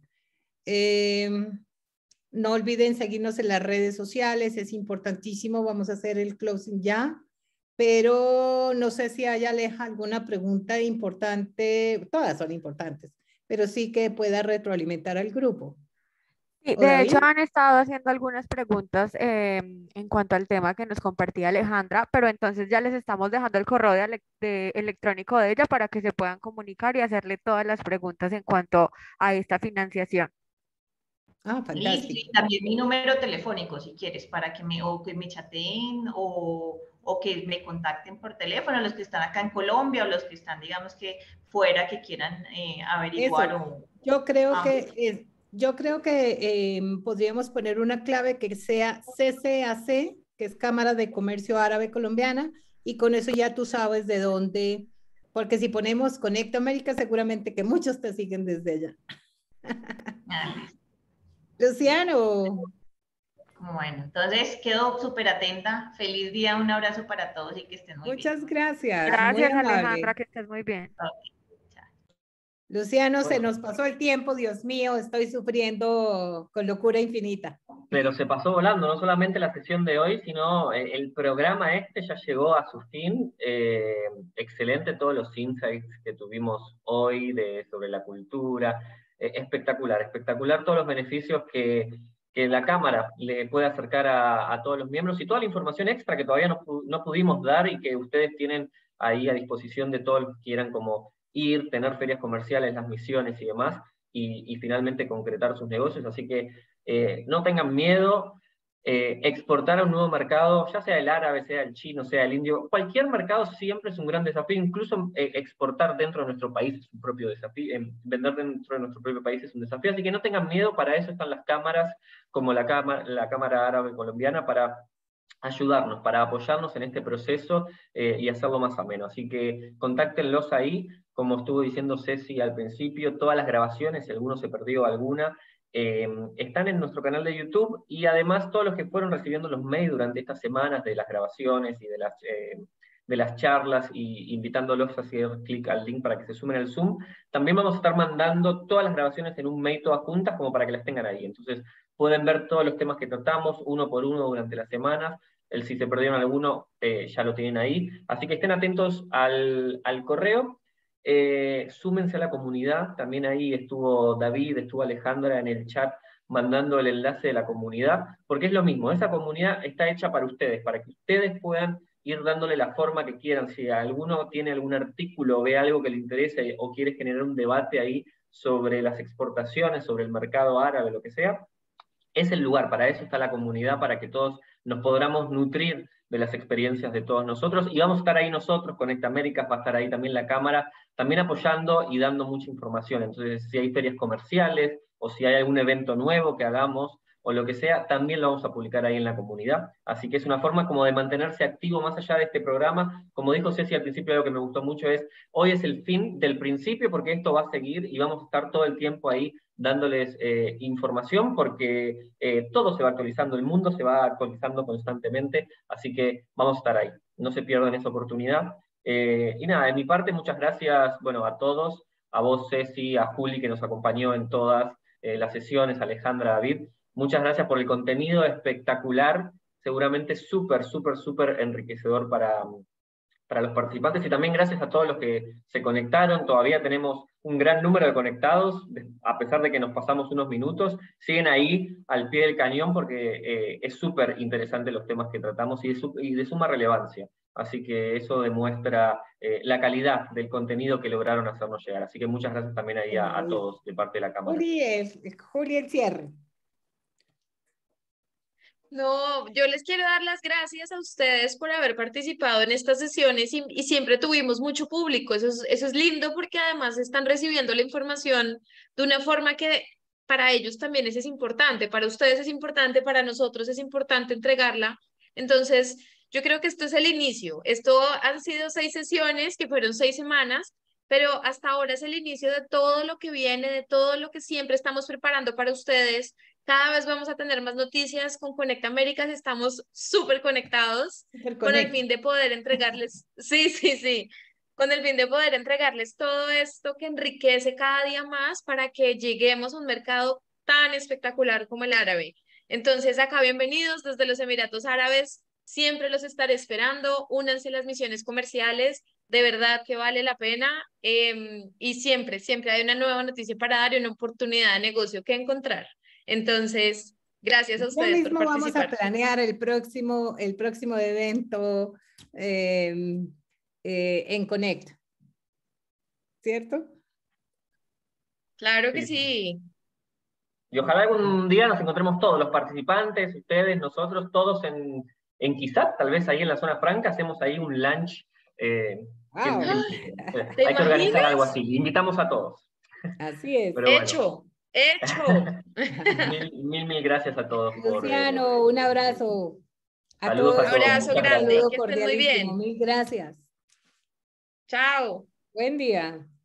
No olviden seguirnos en las redes sociales, es importantísimo. Vamos a hacer el closing ya, pero no sé si hay, Aleja, alguna pregunta importante. Todas son importantes, pero sí que pueda retroalimentar al grupo. Sí, de hecho han estado haciendo algunas preguntas en cuanto al tema que nos compartía Alejandra, pero entonces ya les estamos dejando el correo electrónico de ella para que se puedan comunicar y hacerle todas las preguntas en cuanto a esta financiación. Ah, fantástico. Listo, y también mi número telefónico, si quieres, para que me chateen o que me contacten por teléfono, los que están acá en Colombia o los que están, digamos que fuera, que quieran averiguar. Yo creo que podríamos poner una clave que sea CCAC, que es Cámara de Comercio Árabe Colombiana, y con eso ya tú sabes de dónde, porque si ponemos Conecta América, seguramente que muchos te siguen desde allá. Luciano. Bueno, entonces quedo súper atenta. Feliz día, un abrazo para todos y que estén muy bien. Muchas gracias, muy Gracias, amable. Alejandra, que estés muy bien. Ok, chao. Luciano, se Bueno. nos pasó el tiempo, Dios mío, estoy sufriendo con locura infinita. Pero se pasó volando, no solamente la sesión de hoy, sino el programa este ya llegó a su fin. Excelente todos los insights que tuvimos hoy sobre la cultura. Espectacular, espectacular todos los beneficios que la Cámara le puede acercar a todos los miembros y toda la información extra que todavía no pudimos dar y que ustedes tienen ahí a disposición de todos los que quieran como ir, tener ferias comerciales, las misiones y demás, y finalmente concretar sus negocios. Así que no tengan miedo, exportar a un nuevo mercado, ya sea el árabe, sea el chino, sea el indio, cualquier mercado siempre es un gran desafío, incluso exportar dentro de nuestro país es un propio desafío, vender dentro de nuestro propio país es un desafío, así que no tengan miedo, para eso están las cámaras, como la Cámara Árabe Colombiana, para ayudarnos, para apoyarnos en este proceso y hacerlo más ameno. Así que contáctenlos ahí, como estuvo diciendo Ceci al principio, todas las grabaciones, si alguno se perdió alguna, están en nuestro canal de YouTube, y además todos los que fueron recibiendo los mails durante estas semanas de las grabaciones y de las charlas, y invitándolos a hacer clic al link para que se sumen al Zoom, también vamos a estar mandando todas las grabaciones en un mail todas juntas como para que las tengan ahí. Entonces pueden ver todos los temas que tratamos uno por uno durante las semanas. Si se perdieron alguno, ya lo tienen ahí. Así que estén atentos al correo. Súmense a la comunidad, también ahí estuvo David, estuvo Alejandra en el chat mandando el enlace de la comunidad, porque es lo mismo, esa comunidad está hecha para ustedes, para que ustedes puedan ir dándole la forma que quieran. Si alguno tiene algún artículo, ve algo que le interesa o quiere generar un debate ahí sobre las exportaciones, sobre el mercado árabe, lo que sea, es el lugar, para eso está la comunidad, para que todos nos podamos nutrir de las experiencias de todos nosotros, y vamos a estar ahí nosotros, Conecta Américas, va a estar ahí también la Cámara, también apoyando y dando mucha información. Entonces, si hay ferias comerciales, o si hay algún evento nuevo que hagamos, o lo que sea, también lo vamos a publicar ahí en la comunidad. Así que es una forma como de mantenerse activo más allá de este programa. Como dijo Ceci al principio, algo que me gustó mucho es, hoy es el fin del principio, porque esto va a seguir, y vamos a estar todo el tiempo ahí dándoles información, porque todo se va actualizando, el mundo se va actualizando constantemente, así que vamos a estar ahí, no se pierdan esa oportunidad. Y nada, de mi parte, muchas gracias, bueno, a todos, a vos, Ceci, a Juli, que nos acompañó en todas las sesiones, Alejandra, David, muchas gracias por el contenido espectacular, seguramente súper, súper, súper enriquecedor para los participantes, y también gracias a todos los que se conectaron. Todavía tenemos un gran número de conectados, a pesar de que nos pasamos unos minutos, siguen ahí al pie del cañón, porque es súper interesante los temas que tratamos y de suma relevancia. Así que eso demuestra la calidad del contenido que lograron hacernos llegar. Así que muchas gracias también ahí a todos de parte de la Cámara. Juli, el cierre. No, yo les quiero dar las gracias a ustedes por haber participado en estas sesiones y siempre tuvimos mucho público. Eso es lindo, porque además están recibiendo la información de una forma que para ellos también es importante, para ustedes es importante, para nosotros es importante entregarla. Entonces, yo creo que esto es el inicio. Esto han sido 6 sesiones, que fueron 6 semanas, pero hasta ahora es el inicio de todo lo que viene, de todo lo que siempre estamos preparando para ustedes. Cada vez vamos a tener más noticias con Conecta Américas, estamos súper conectados con el fin de poder entregarles, sí, con el fin de poder entregarles todo esto que enriquece cada día más, para que lleguemos a un mercado tan espectacular como el árabe. Entonces, acá bienvenidos desde los Emiratos Árabes, siempre los estaré esperando, únanse a las misiones comerciales, de verdad que vale la pena, y siempre, siempre hay una nueva noticia para dar y una oportunidad de negocio que encontrar. Entonces, gracias a ustedes por participar. Vamos a planear el próximo evento en Connect, ¿cierto? Claro que sí. Y ojalá algún día nos encontremos todos, los participantes, ustedes, nosotros, todos en Quizat, tal vez ahí en la zona franca, hacemos ahí un lunch. Wow. Hay que organizar algo así, invitamos a todos. Así es. Pero bueno. Hecho. Mil gracias a todos. Luciano, un abrazo. Saludos a todos. Un abrazo grande, saludo que estén muy bien. Mil gracias. Chao. Buen día.